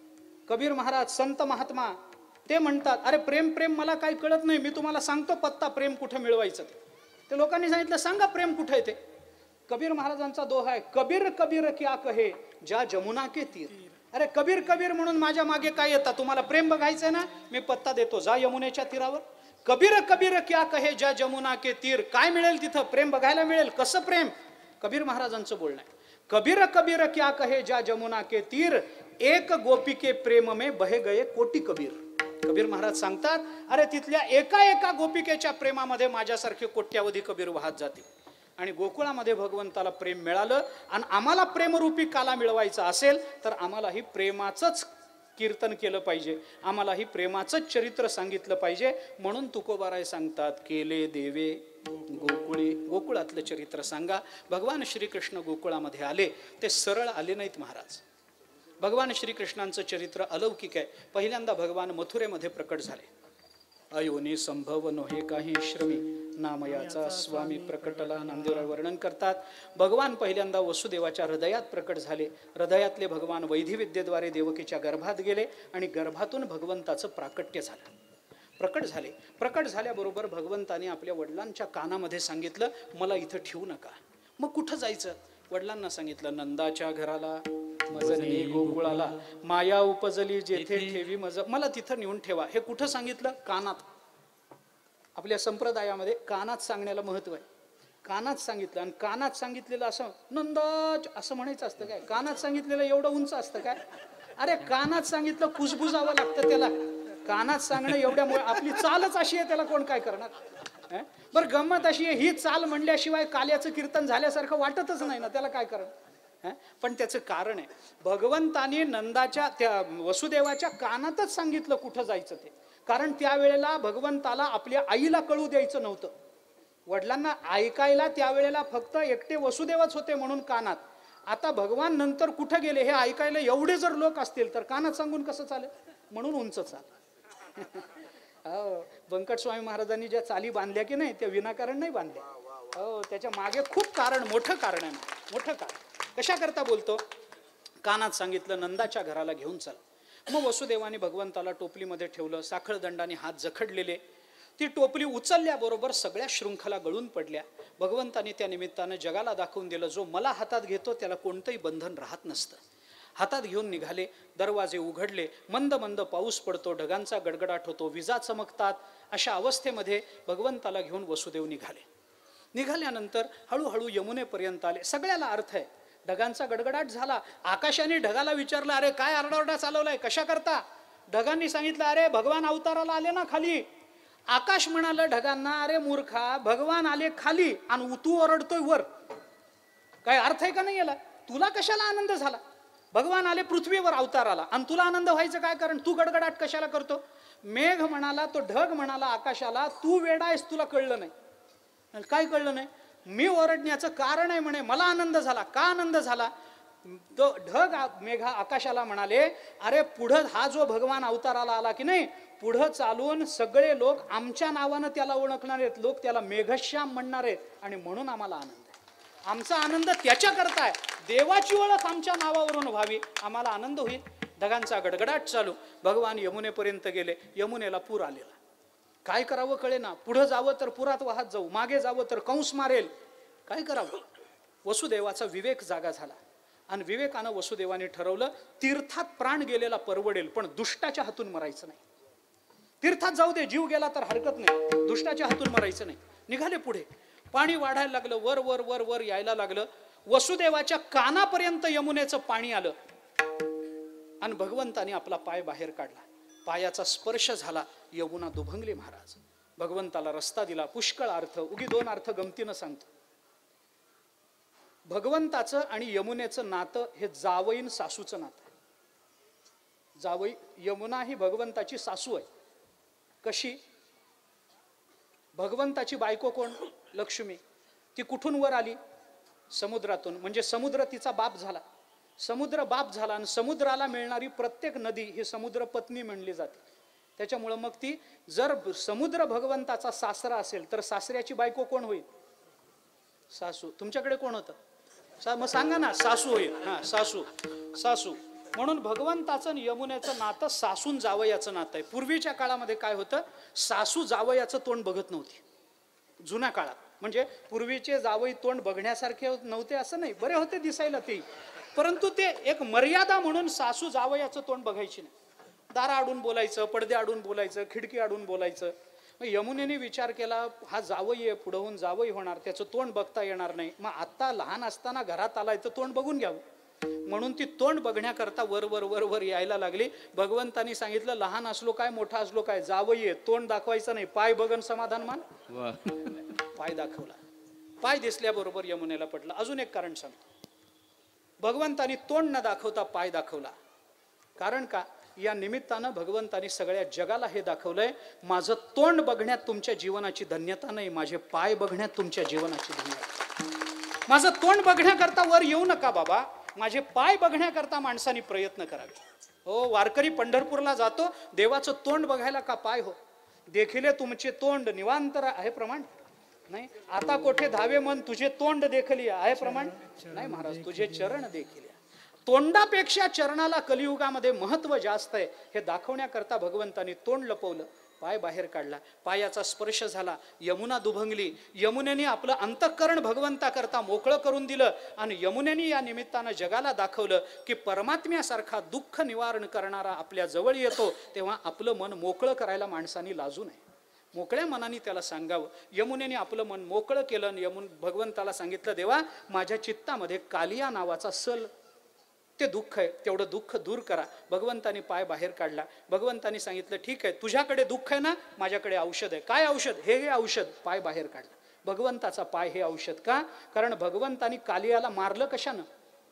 कबीर महाराज संत महात्मा. ते म्हणतात, अरे प्रेम प्रेम मला काही कळत नाही, मी तुम्हाला सांगतो पत्ता प्रेम कुठं मिळवायचं. ते लोकांनी सांगितलं, सांगा प्रेम कुठं आहे ते. कबीर महाराजांचा दोहा आहे, कबीर कबीर क्या कहे ज्या जमुना के तीर. अरे कबीर कबीर म्हणून माझ्या मागे काय येतात? तुम्हाला प्रेम बघायचंय ना, मी पत्ता देतो, जा यमुनेच्या तीरावर. कबीर कबीर क्या कहे ज्या जमुना के तीर. काय मिळेल तिथं? प्रेम बघायला मिळेल. कसं प्रेम? कबीर महाराजांचं बोलणं आहे, कबीर कबीर क्या कहे ज्या जमुना के तीर एक गोपी के प्रेम में बहे गए कोटी कबीर. कबीर महाराज सांगतात, अरे तिथल्या एका एका गोपिकेच्या प्रेमामध्ये माझ्यासारखे कोट्यावधी कबीर वाहत जातील. आणि गोकुळामध्ये भगवंताला प्रेम मिळालं. आणि आम्हाला प्रेमरूपी काला मिळवायचा असेल तर आम्हालाही प्रेमाचंच कीर्तन केलं पाहिजे, आम्हालाही प्रेमाचंच चरित्र सांगितलं पाहिजे. म्हणून तुकोबाराय सांगतात, केले देवे गोकुळी. गोकुळातलं चरित्र सांगा. भगवान श्रीकृष्ण गोकुळामध्ये आले, ते सरळ आले नाहीत महाराज. भगवान श्रीकृष्णांचं चरित्र अलौकिक आहे. पहिल्यांदा भगवान मथुरेमध्ये प्रकट झाले. अयोनी संभव नोहे काही श्रमी नामयाचा स्वामी प्रकटला. नामदेवराय वर्णन करतात, भगवान पहिल्यांदा वसुदेवाच्या हृदयात प्रकट झाले. हृदयातले भगवान वैधिविद्येद्वारे देवकीच्या गर्भात गेले आणि गर्भातून भगवंताचं प्राकट्य झालं, प्रकट झाले. प्रकट झाल्याबरोबर भगवंताने आपल्या वडिलांच्या कानामध्ये सांगितलं, मला इथं ठेवू नका. मग कुठं जायचं? वडिलांना सांगितलं, नंदाच्या घराला मजनी गोकुळाला माया उपजली जेथे ठेवी मज. मला तिथं नेऊन ठेवा. हे कुठं सांगितलं? कानात. आपल्या संप्रदायामध्ये कानात सांगण्याला महत्व आहे. कानात सांगितलं. आणि कानात सांगितलेलं असं नंदाच असं म्हणायचं असतं काय? कानात सांगितलेलं एवढं उंच असतं काय? अरे कानात सांगितलं कुसबुजावं लागतं त्याला. कानात सांगणं एवढ्यामुळे आपली चालच अशी आहे, त्याला कोण काय करणार? बरं गंमत अशी आहे, ही चाल म्हणल्याशिवाय काल्याचं कीर्तन झाल्यासारखं वाटतच नाही ना, त्याला काय करणार? पण त्याचं कारण आहे, भगवंताने नंदाच्या त्या वसुदेवाच्या कानातच सांगितलं कुठं जायचं ते. कारण त्यावेळेला भगवंताला आपल्या आईला कळू द्यायचं नव्हतं. वडिलांना ऐकायला त्यावेळेला फक्त एकटे वसुदेवच होते म्हणून कानात. आता भगवान नंतर कुठं गेले हे ऐकायला एवढे जर लोक असतील तर कानात सांगून कसं चालेल? म्हणून उंच चाल. हो, व्यंकट स्वामी महाराजांनी ज्या चाली बांधल्या की नाही त्या विनाकारण नाही बांधल्या. हो, त्याच्या मागे खूप कारण, मोठं कारण आहे, मोठं कारण. कशा करता बोलतो? कानात सांगितलं नंदाच्या घराला घेऊन चला. मग वसुदेवाने भगवंताला टोपलीमध्ये ठेवलं. साखळदंडाने हात जखडलेले. ती टोपली उचलल्याबरोबर सगळ्या शृंखला गळून पडल्या. भगवंताने त्या निमित्तानं जगाला दाखवून दिलं, जो मला हातात घेतो त्याला कोणतंही बंधन राहत नसतं. हातात घेऊन निघाले. दरवाजे उघडले. मंद मंद पाऊस पडतो, ढगांचा गडगडाट होतो, विजा चमकतात. अशा अवस्थेमध्ये भगवंताला घेऊन वसुदेव निघाले. निघाल्यानंतर हळूहळू यमुनेपर्यंत आले. सगळ्याला अर्थ आहे. ढगांचा गडगडाट झाला. आकाशाने ढगाला विचारलं, अरे काय आरडाओरडा चालवलाय, कशा करता? ढगांनी सांगितलं, अरे भगवान अवताराला आले ना खाली. आकाश म्हणालं ढगांना, अरे मूर्खा, भगवान आले खाली आणि तू ओरडतोय वर. काय अर्थ आहे का नाही याला? तुला कशाला आनंद झाला? भगवान आले पृथ्वीवर अवताराला आणि तुला आनंद व्हायचं काय कारण? तू गडगडाट कशाला करतो? मेघ म्हणाला, तो ढग म्हणाला आकाशाला, तू वेडा आहेस, तुला कळलं नाही. काय कळलं नाही? मी ओरडण्याचं कारण आहे म्हणे, मला आनंद झाला. का आनंद झाला? तो ढग मेघा आकाशाला म्हणाले, अरे पुढं हा जो भगवान अवताराला आला की नाही, पुढं चालून सगळे लोक आमच्या नावानं त्याला ओळखणार आहेत, लोक त्याला मेघश्याम म्हणणार आहेत आणि म्हणून आम्हाला आनंद आहे. आमचा आनंद त्याच्या करता आहे. देवाची ओळख आमच्या नावावरून व्हावी, आम्हाला आनंद होईल. ढगांचा गडगडाट चालू. भगवान यमुनेपर्यंत गेले. यमुनेला पूर आलेला. काय करावं कळेना. पुढं जावं तर पुरात वाहत जाऊ, मागे जावं तर कंस मारेल. काय करावं? वसुदेवाचा विवेक जागा झाला आणि विवेकानं वसुदेवाने ठरवलं, तीर्थात प्राण गेलेला परवडेल पण दुष्टाच्या हातून मरायचं नाही. तीर्थात जाऊ दे, जीव गेला तर हरकत नाही, दुष्टाच्या हातून मरायचं नाही. निघाले पुढे. पाणी वाढायला लागलं, वर वर वर वर यायला लागलं. वसुदेवाच्या कानापर्यंत यमुनेचं पाणी आलं आणि भगवंताने आपला पाय बाहेर काढला. पायाचा स्पर्श झाला, यमुना दुभंगली. महाराज भगवंताला रस्ता दिला. पुष्कळ अर्थ, उगी दोन अर्थ गमतीनं सांगतो. भगवंताचं आणि यमुनेचं नातं हे जावईन सासूचं नातं आहे. जावई यमुना ही भगवंताची सासू आहे. कशी? भगवंताची बायको कोण? लक्ष्मी. ती कुठून वर आली? समुद्रातून. म्हणजे समुद्र तिचा बाप झाला. समुद्र बाप झाला आणि समुद्राला मिळणारी प्रत्येक नदी ही समुद्र पत्नी म्हणली जाते. त्याच्यामुळं मग ती, जर समुद्र भगवंताचा सासरा असेल तर सासऱ्याची बायको कोण होईल? सासू. तुमच्याकडे कोण होतं? सा मग सांगा ना. सासू होईल. हा, सासू. सासू. म्हणून भगवंताचं आणि यमुनेचं नातं सासून जावयाचं नातं आहे. पूर्वीच्या काळामध्ये काय होतं? सासू जावयाचं तोंड बघत नव्हती. जुन्या काळात म्हणजे पूर्वीचे जावई तोंड बघण्यासारखे नव्हते असं नाही, बरे होते दिसायला ते, परंतु ते एक मर्यादा म्हणून सासू जावयाचं तोंड बघायची नाही. दारा आडून बोलायचं, पडदे आडून बोलायचं, खिडकी आडून बोलायचं. मग यमुनेने विचार केला, हा जावई आहे, पुढहून जावई होणार, त्याचं तोंड बघता येणार नाही. मग आता लहान असताना घरात आलाय तर तोंड बघून घ्यावं. म्हणून ती तोंड बघण्याकरता वर वर वर वर यायला लागली. भगवंतानी सांगितलं, लहान असलो काय मोठा असलो काय, जावई आहे, तोंड दाखवायचं नाही, पाय बघन समाधान मान. पाय दाखवला. पाय दिसल्याबरोबर यमुनेला पटलं. अजून एक कारण सांगतो. भगवंतानी तोंड न दाखवता पाय दाखवला. कारण का? या निमित्तानं भगवंतानी सगळ्या जगाला हे दाखवलंय, माझं तोंड बघण्यात तुमच्या जीवनाची धन्यता नाही, माझे पाय बघण्यात तुमच्या जीवनाची धन्यता. माझं तोंड बघण्याकरता वर येऊ नका बाबा, माझे पाय बघण्याकरता माणसांनी प्रयत्न करावे. हो, वारकरी पंढरपूरला जातो, देवाचं तोंड बघायला का पाय हो? देखिले तुमचे तोंड निवांतर आहे प्रमाण नाही. आता कोठे धावे मन तुझे तोंड देखली आहे प्रमाण नाही महाराज, तुझे चरण देखील. तोंडापेक्षा चरणाला कलियुगामध्ये महत्व जास्त आहे हे दाखवण्याकरता भगवंतानी तोंड लपवलं, पाय बाहेर काढला. पायाचा स्पर्श झाला, यमुना दुभंगली. यमुनेने आपलं अंतःकरण भगवंताकरता मोकळं करून दिलं आणि यमुनेने या निमित्तानं जगाला दाखवलं की परमात्म्यासारखा दुःख निवारण करणारा आपल्या जवळ येतो तेव्हा आपलं मन मोकळं करायला माणसांनी लाजू नये. मोकळ्या मनाने त्याला सांगावं. यमुनेने आपलं मन मोकळं केलं आणि यमुन भगवंताला सांगितलं, देवा माझ्या चित्तामध्ये कालिया नावाचा सल, ते दुःख आहे, तेवढं दुःख दूर करा. भगवंतानी पाय बाहेर काढला. भगवंतानी सांगितलं, ठीक आहे, तुझ्याकडे दुःख आहे ना, माझ्याकडे औषध आहे. काय औषध? हे हे औषध. पाय बाहेर काढला. भगवंताचा पाय हे औषध. का? कारण भगवंतानी कालियाला मारलं कशानं?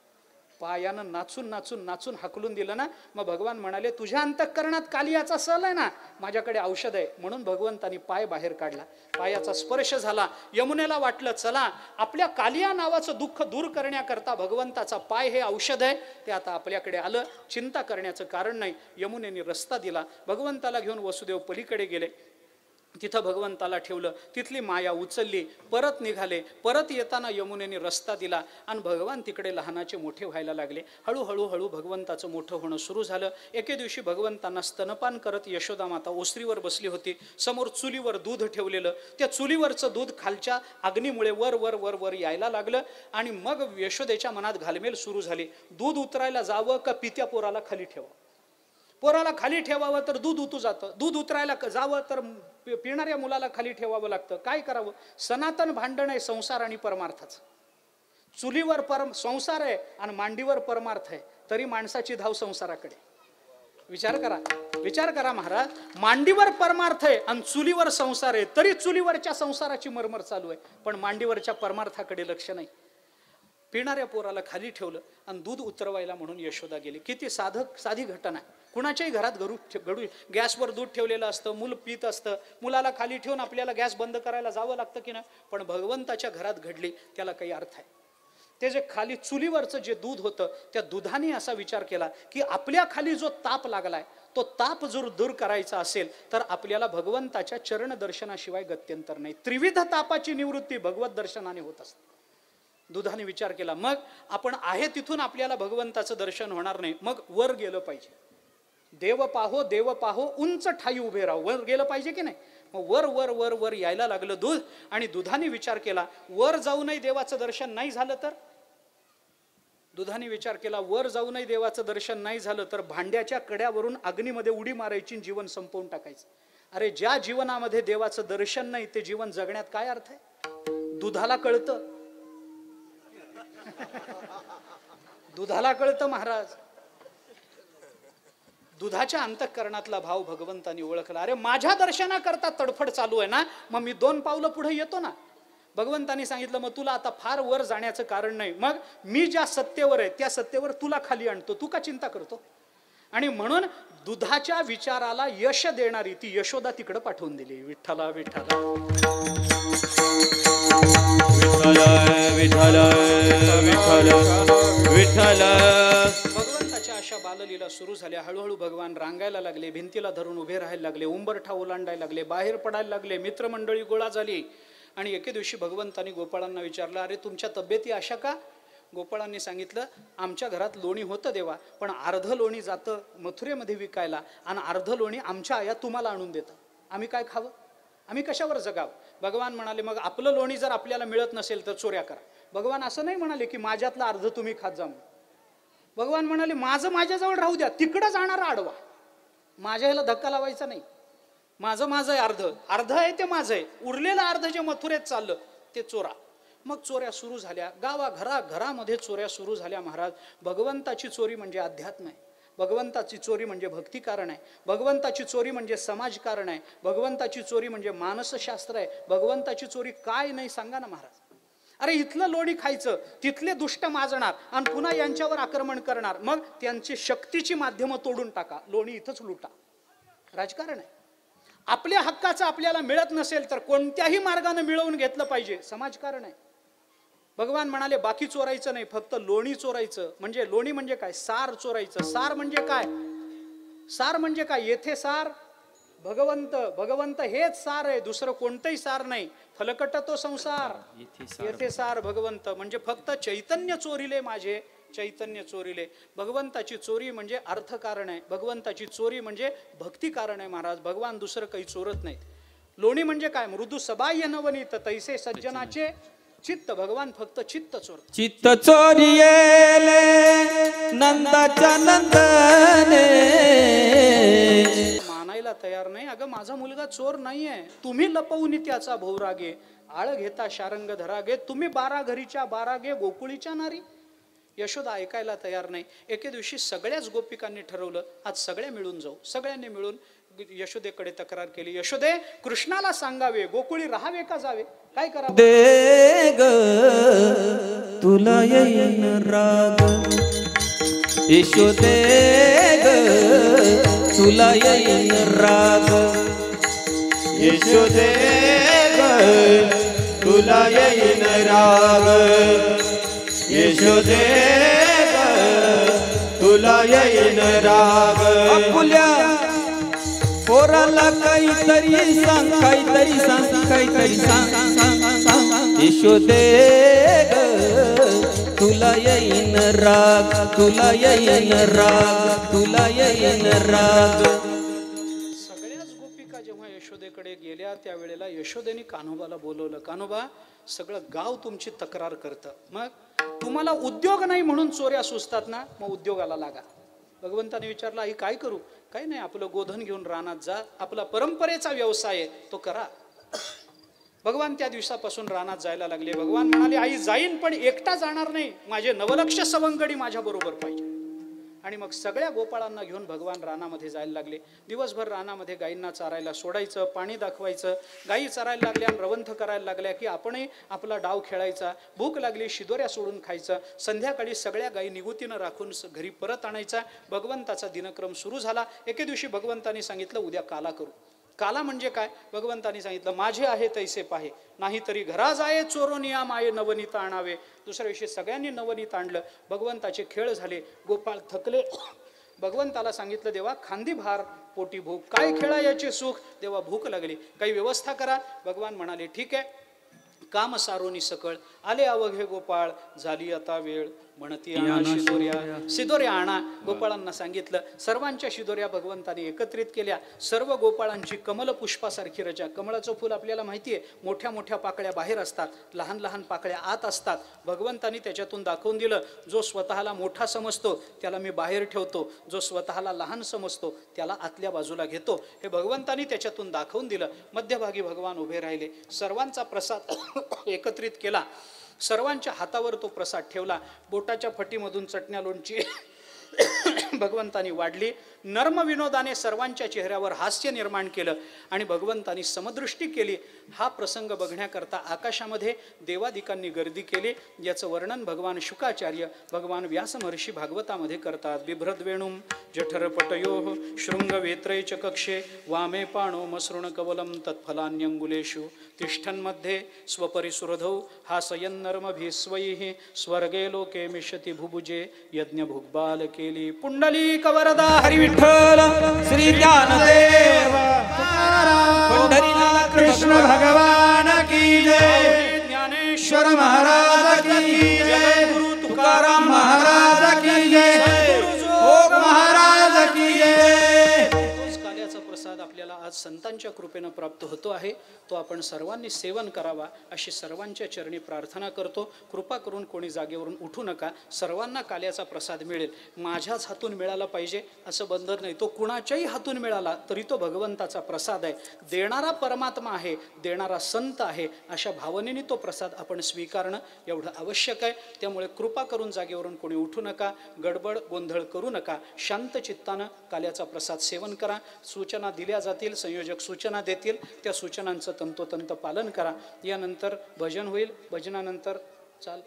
पायानं नाचून नाचून नाचून हाकलून दिलं ना. मग भगवान म्हणाले, तुझ्या अंतःकरणात कालियाचा सल आहे ना, माझ्याकडे औषध आहे. म्हणून भगवंतानी पाय बाहेर काढला. पायाचा स्पर्श झाला. यमुनेला वाटलं, चला आपल्या कालिया नावाचं दुःख दूर करण्याकरता भगवंताचा पाय हे औषध आहे, ते आता आपल्याकडे आलं, चिंता करण्याचं कारण नाही. यमुनेने रस्ता दिला. भगवंताला घेऊन वसुदेव पलीकडे गेले. तिथं भगवंताला ठेवलं. तिथली माया उचलली. परत निघाले. परत येताना यमुनेने रस्ता दिला आणि भगवान तिकडे लहानाचे मोठे व्हायला लागले. हळूहळू हळू भगवंताचं मोठं होणं सुरू झालं. एके दिवशी भगवंतांना स्तनपान करत यशोदा माता ओसरीवर बसली होती. समोर चुलीवर दूध ठेवलेलं. त्या चुलीवरचं दूध खालच्या अग्नीमुळे वर वर वर वर यायला लागलं आणि मग यशोदेच्या मनात घालमेल सुरू झाली. दूध उतरायला जावं का पित्या पोराला खाली ठेवावं? पोराला खाली ठेवावं तर दूध उतू जातं, दूध उतरायला जावं तर पिणाऱ्या मुलाला खाली ठेवावं लागतं. काय करावं? सनातन भांडण आहे संसार आणि परमार्थाचं. चुलीवर परम संसार आहे आणि मांडीवर परमार्थ आहे, तरी माणसाची धाव संसाराकडे. विचार करा, विचार करा महाराज. मांडीवर परमार्थ आहे आणि चुलीवर संसार आहे, तरी चुलीवरच्या संसाराची मरमर चालू आहे, पण मांडीवरच्या परमार्थाकडे लक्ष नाही. पिणाऱ्या पोराला खाली ठेवलं आणि दूध उतरवायला म्हणून यशोदा गेली. किती साधक साधी घटना आहे. कुणाच्याही घरात घरू घडू गॅसवर दूध ठेवलेलं असतं, मूल पित असतं, मुलाला खाली ठेवून आपल्याला गॅस बंद करायला जावं लागतं की नाही? पण भगवंताच्या घरात घडली, त्याला काही अर्थ आहे. ते जे खाली चुलीवरचं जे दूध होतं, त्या दुधाने असा विचार केला की आपल्या खाली जो ताप लागलाय तो ताप जर दूर करायचा असेल तर आपल्याला भगवंताच्या चरण दर्शनाशिवाय गत्यंतर नाही. त्रिविध तापाची निवृत्ती भगवत दर्शनाने होत असते. दुधाने विचार केला, मग आपण आहे तिथून आपल्याला भगवंताचं दर्शन होणार नाही, मग वर गेलं पाहिजे. देव पाहो देव पाहो उंच ठाई उभे राहो. वर गेलं पाहिजे की नाही? मग वर वर वर वर यायला लागलं दूध. आणि दुधाने विचार केला, वर जाऊनही देवाचं दर्शन नाही झालं तर? दुधाने विचार केला, वर जाऊनही देवाचं दर्शन नाही झालं तर भांड्याच्या कड्यावरून अग्नीमध्ये उडी मारायची, जीवन संपवून टाकायचं. अरे ज्या जीवनामध्ये देवाचं दर्शन नाही ते जीवन जगण्यात काय अर्थ आहे? दुधाला कळतं, दुधाला कळतं महाराज. दुधाच्या अंतःकरणातला भाव भगवंतानी ओळखला. अरे माझ्या दर्शनाकरता तडफड चालू आहे ना, मग मी दोन पावलं पुढे येतो ना. भगवंतानी सांगितलं मग तुला आता फार वर जाण्याचं कारण नाही, मग मी ज्या सत्तेवर आहे त्या सत्तेवर तुला खाली आणतो, तू का चिंता करतो? आणि म्हणून दुधाच्या विचाराला यश देणारी ती यशोदा तिकडे पाठवून दिली. विठ्ठला विठ्ठला विठ्ठल विठ्ठल विठ्ठल. भगवंताच्या अशा बाललीला सुरू झाल्या. हळूहळू भगवान रांगायला लागले, भिंतीला धरून उभे राहायला लागले, उंबरठा ओलांडायला लागले, बाहेर पडायला लागले, मित्रमंडळी गोळा झाली. आणि एके दिवशी भगवंतानी गोपाळांना विचारलं, अरे तुमच्या तब्येती अशा का? गोपाळांनी सांगितलं, आमच्या घरात लोणी होतं देवा, पण अर्ध लोणी जातं मथुरेमध्ये विकायला आणि अर्ध लोणी आमच्या आया तुम्हाला आणून देतं. आम्ही काय खावं? आम्ही कशावर जगावं? भगवान म्हणाले, मग आपलं लोणी जर आपल्याला मिळत नसेल तर चोऱ्या करा. भगवान असं नाही म्हणाले की माझ्यातलं अर्ध तुम्ही खात जा. भगवान म्हणाले, माझं माझ्याजवळ राहू द्या, तिकडं जाणारा आडवा, माझ्या ह्याला धक्का लावायचा नाही. माझं माझं आहे, अर्ध अर्ध आहे ते माझं आहे, उरलेलं अर्ध जे मथुरेत चाललं ते चोरा. मग चोऱ्या सुरू झाल्या, गावा घरा घरामध्ये चोऱ्या सुरू झाल्या. महाराज, भगवंताची चोरी म्हणजे अध्यात्म आहे, भगवंताची चोरी म्हणजे भक्ती कारण आहे, भगवंताची चोरी म्हणजे समाजकारण आहे, भगवंताची चोरी म्हणजे मानसशास्त्र आहे. भगवंताची चोरी काय नाही सांगा ना महाराज. अरे इथलं लोणी खायचं, तिथले दुष्ट माजणार आणि पुन्हा यांच्यावर आक्रमण करणार, मग त्यांची शक्तीची माध्यमं तोडून टाका, लोणी इथंच लुटा. राजकारण आहे. आपल्या हक्काचं आपल्याला मिळत नसेल तर कोणत्याही मार्गाने मिळवून घेतलं पाहिजे, समाजकारण आहे. भगवान म्हणाले, बाकी चोरायचं नाही, फक्त लोणी चोरायचं. म्हणजे लोणी म्हणजे काय? सार चोरायचं. सार म्हणजे काय? सार म्हणजे काय? येथे सार भगवंत, भगवंत हेच सार आहे, दुसरं कोणतंही सार नाही. फलकट तो संसार, येथे सार भगवंत. म्हणजे फक्त चैतन्य चोरिले माझे, चैतन्य चोरिले. भगवंताची चोरी म्हणजे अर्थकारण आहे, भगवंताची चोरी म्हणजे भक्ती कारण आहे. महाराज, भगवान दुसरं काही चोरत नाहीत. लोणी म्हणजे काय? मृदू सबाह्य नवनीत तैसे सज्जनाचे चित्त. भगवान फक्त चित्त चोर. चित्त चोरियेले नंदाच्या नंदने. मानायला तयार नाही. अगं माझा मुलगा चोर नाहीये, तुम्ही लपवून त्याचा भोवरागे. आळ घेता शारंग धरागे, तुम्ही बारा घरीच्या बारागे गोकुळीच्या नारी. यशोदा ऐकायला तयार नाही. एके दिवशी सगळ्याच गोपिकांनी ठरवलं, आज सगळ्या मिळून जाऊ. सगळ्यांनी मिळून यशोदेकडे तक्रार केली, यशोदे कृष्णाला सांगावे गोकुळी राहावे का जावे? काय करावं? दे ग तुला येईन राग, यशोदे ग तुला येईन राग, यशोदे ग तुला येईन राग, यशोदे ग तुला येईन राग. अपुल्या पोराला काहीतरी सांग, काहीतरी सांग, काहीतरी सांग, सांग, सांग. यशोदे ग तुला येईन राग, तुला येईन राग, तुला येईन राग. सगळ्याच गोपिका जेव्हा यशोदेकडे गेल्या त्यावेळेला यशोदेने कान्होबाला बोलवलं. कान्होबा, सगळं गाव तुमची तक्रार करतं, मग तुम्हाला उद्योग नाही म्हणून चोऱ्या सुचतात ना, मग उद्योगाला लागा. भगवंताने विचारलं, आई काय करू? काही नाही, आपलं गोधन घेऊन रानात जा, आपला परंपरेचा व्यवसाय आहे तो करा. भगवान त्या दिवसापासून रानात जायला लागले. भगवान म्हणाले, आई जाईन पण एकटा जाणार नाही, माझे नवलक्ष सवंगडी माझ्या बरोबर पाहिजे. आणि मग सगळ्या गोपाळांना घेऊन भगवान रानामध्ये जायला लागले. दिवसभर रानामध्ये गायींना चारायला सोडायचं, पाणी दाखवायचं. गायी चरायला लागल्या आणि रवंथ करायला लागल्या की आपणही आपला डाव खेळायचा. भूक लागली शिदोऱ्या सोडून खायचं. संध्याकाळी सगळ्या गायी निगुतीनं राखून घरी परत आणायचा. भगवंताचा दिनक्रम सुरू झाला. एके दिवशी भगवंतानी सांगितलं, उद्या काला करू. काला म्हणजे काय? भगवंतानी सांगितलं, माझे आहे तैसे पाहे, नाही तरी घरा जाये चोरोनिया माये नवनीत आणावे. दुसऱ्या दिवशी सगळ्यांनी नवनीत आणलं. भगवंताचे खेळ झाले. गोपाळ थकले. भगवंताला सांगितलं, देवा खांदी भार पोटी भूक, काय खेळा याचे सुख. देवा भूक लागली, काही व्यवस्था करा. भगवान म्हणाले, ठीक आहे. काम सारोनी सकळ आले अवघे गोपाळ, झाली आता वेळ. म्हणती आणा शिदोऱ्या, शिदोऱ्या आणा. गोपाळांना सांगितलं. सर्वांच्या शिदोऱ्या भगवंताने एकत्रित केल्या. सर्व गोपाळांची कमल पुष्पासारखी रजा. कमळाचं फुल आपल्याला माहिती आहे, मोठ्या मोठ्या पाकळ्या बाहेर असतात, लहान लहान पाकळ्या आत असतात. भगवंतानी त्याच्यातून दाखवून दिलं, जो स्वतःला मोठा समजतो त्याला मी बाहेर ठेवतो, जो स्वतःला लहान समजतो त्याला आतल्या बाजूला घेतो. हे भगवंतानी त्याच्यातून दाखवून दिलं. मध्यभागी भगवान उभे राहिले. सर्वांचा प्रसाद एकत्रित केला. सर्वांच्या हातावर तो प्रसाद ठेवला. बोटाच्या फटीमधून चटण्या लोणची भगवंतानी वाढली. नर्म विनोदाने सर्वांच्या चेहऱ्यावर हास्य निर्माण केलं आणि भगवंतानी समदृष्टी केली. हा प्रसंग बघण्याकरता आकाशामध्ये देवादिकांनी गर्दी केली. याचं वर्णन भगवान शुकाचार्य भगवान व्यास महर्षी भागवतामध्ये करतात. बिभ्रद्वेणुम जठरपटयो शृंगवेत्रय च कक्षे वामे पाणो मसृण कवलम तत्फलान्यंगुलेषु तिष्ठन्मध्ये स्वपरिसुरधौ हासयन्नर्मभिस्वैः स्वर्गे लोके मिषति भुभुजे यज्ञभुग्बाल केली. पुंडली कवरदा हरि विठ्ठल श्री ज्ञानदेव पंढरीनाथ कृष्ण भगवान की जय. ज्ञानेश्वर महाराज की जय. गुरु तुकाराम महाराज की जय. भोग महाराज की जय. तोच काल्याचा प्रसाद आपल्याला आज संतांच्या कृपेनं प्राप्त होतो आहे. तो आपण सर्वांनी सेवन करावा अशी सर्वांच्या चरणी प्रार्थना करतो. कृपा करून कोणी जागेवरून उठू नका. सर्वांना काल्याचा प्रसाद मिळेल. माझ्याच हातून मिळाला पाहिजे असं बंधन नाही. तो कुणाच्याही हातून मिळाला तरी तो भगवंताचा प्रसाद आहे. देणारा परमात्मा आहे, देणारा संत आहे. अशा भावनेने तो प्रसाद आपण स्वीकारणं एवढं आवश्यक आहे. त्यामुळे कृपा करून जागेवरून कोणी उठू नका, गडबड गोंधळ करू नका. शांत चित्तानं काल्याचा प्रसाद सेवन करा. सूचना दिल्या जातील, संयोजक सूचना देतील, त्या सूचनांचं तंतोतंत पालन करा. यानंतर भजन होईल. भजनानंतर चाल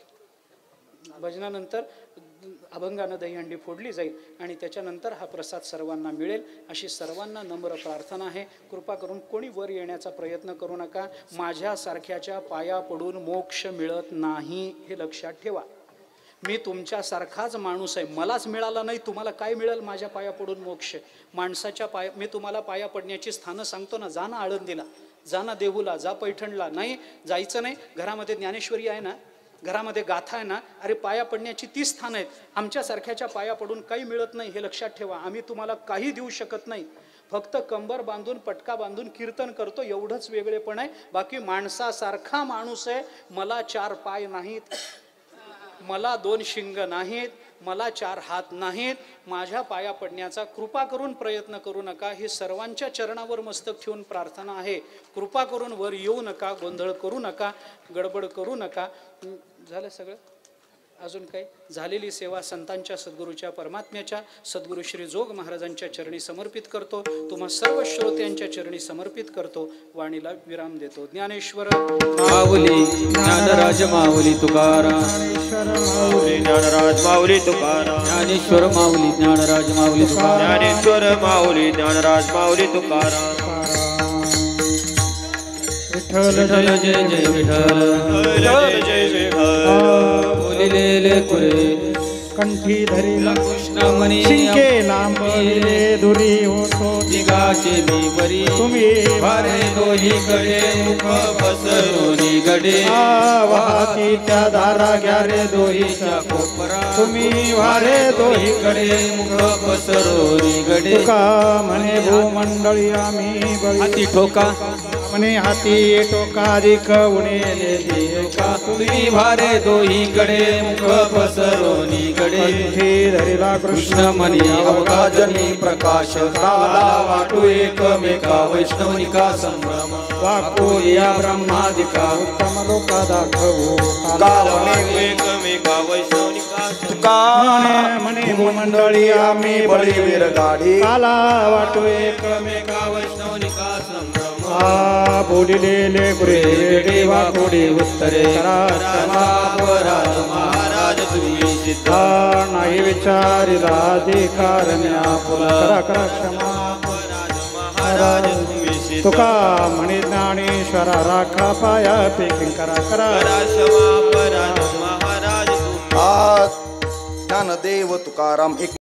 भजनानंतर अभंगानं दहीहंडी फोडली जाईल आणि त्याच्यानंतर हा प्रसाद सर्वांना मिळेल अशी सर्वांना नम्र प्रार्थना आहे. कृपा करून कोणी वर येण्याचा प्रयत्न करू नका. माझ्यासारख्याच्या पाया पडून मोक्ष मिळत नाही हे लक्षात ठेवा. मी तुमच्यासारखाच माणूस आहे. मलाच मिळाला नाही, तुम्हाला काय मिळेल माझ्या पाया पडून मोक्ष? माणसाच्या पाया मी तुम्हाला पाया पडण्याची स्थानं सांगतो ना. जा ना आळंदीला, जा ना देहूला, जा पैठणला. नाही जायचं नाही. घरामध्ये ज्ञानेश्वरी आहे ना, घरामध्ये गाथा आहे ना. अरे पाया पडण्याची ती स्थान आहेत. आमच्यासारख्याच्या पाया पडून काही मिळत नाही हे लक्षात ठेवा. आम्ही तुम्हाला काही देऊ शकत नाही. फक्त कंबर बांधून पटका बांधून कीर्तन करतो एवढंच वेगळेपण आहे. बाकी माणसासारखा माणूस आहे. मला चार पाय नाहीत, मला दोन शिंग नाहीत, मला चार हात नाहीत. माझ्या पाया पडण्याचा कृपा करून प्रयत्न करू नका. ही सर्वांच्या चरणावर मस्तक ठेवून प्रार्थना आहे. कृपा करून वर येऊ नका, गोंधळ करू नका, गडबड करू नका. झालं सगळं? अजून काही? झालेली सेवा संतांच्या, सद्गुरूच्या, परमात्म्याच्या सद्गुरू श्री जोग महाराजांच्या चरणी समर्पित करतो. तुम्हा सर्व श्रोत्यांच्या चरणी समर्पित करतो. वाणीला विराम देतो. ज्ञानेश्वर माऊली ज्ञानराज माऊली तुकाराम. माऊली ज्ञानराज माऊली तुकाराम. ज्ञानेश्वर माऊली ज्ञानराज माऊली तुकाराम. ज्ञानेश्वर माऊली ज्ञानराज माऊली तुकाराम. विठ्ठल विठ्ठल जय जय विठ्ठल. जय जय विठ्ठल. बोलिलेले कुरे कंठी धरिला कृष्ण म्हणे शिंके लांबविले दुरी होतो दिगाचे मी बरी. तुम्ही वारे दोही कडे मुख पसरोनी गडे. वाहती त्या दारा घ्या रे दोहीच्या कोपरा तुम्ही वारे दोही कडे मुख पसरोनी गडे. तुका म्हणे भूमंडळी आम्ही बळी हाती ठोका म्हणे हाती टोकाधिक उणेले देवका. तुम्ही वारे दोही कडे मुख पसरोनी गडे. कंठी धरिला कृष्ण कृष्ण म्हणे अवकाजनी प्रकाश काला वाटू एकमेका वैष्णवनिका संभ्रम. वाकू या ब्रह्मादिका उत्तम लोक दाखवू गावणे एकमेका वैष्णवनिका तुका म्हणे भूमंडळी आम्ही बळीवीर गाडी. काला वाटू एकमेका वैष्णवनिका संभ्रम. आ बोलिलेले गुरे देवा कोडी उत्तरे राज महाराज तुम्ही सिद्ध. नाही विचारिला अधिकार करा करा क्षमा महाराज तुम्ही सिद्ध. तुका म्हणे ज्ञानेश्वरा राखा पाया पेकिंग करा करा क्षमा पराज महाराज तुम्ही. आज ज्ञानदेव तुकाराम एक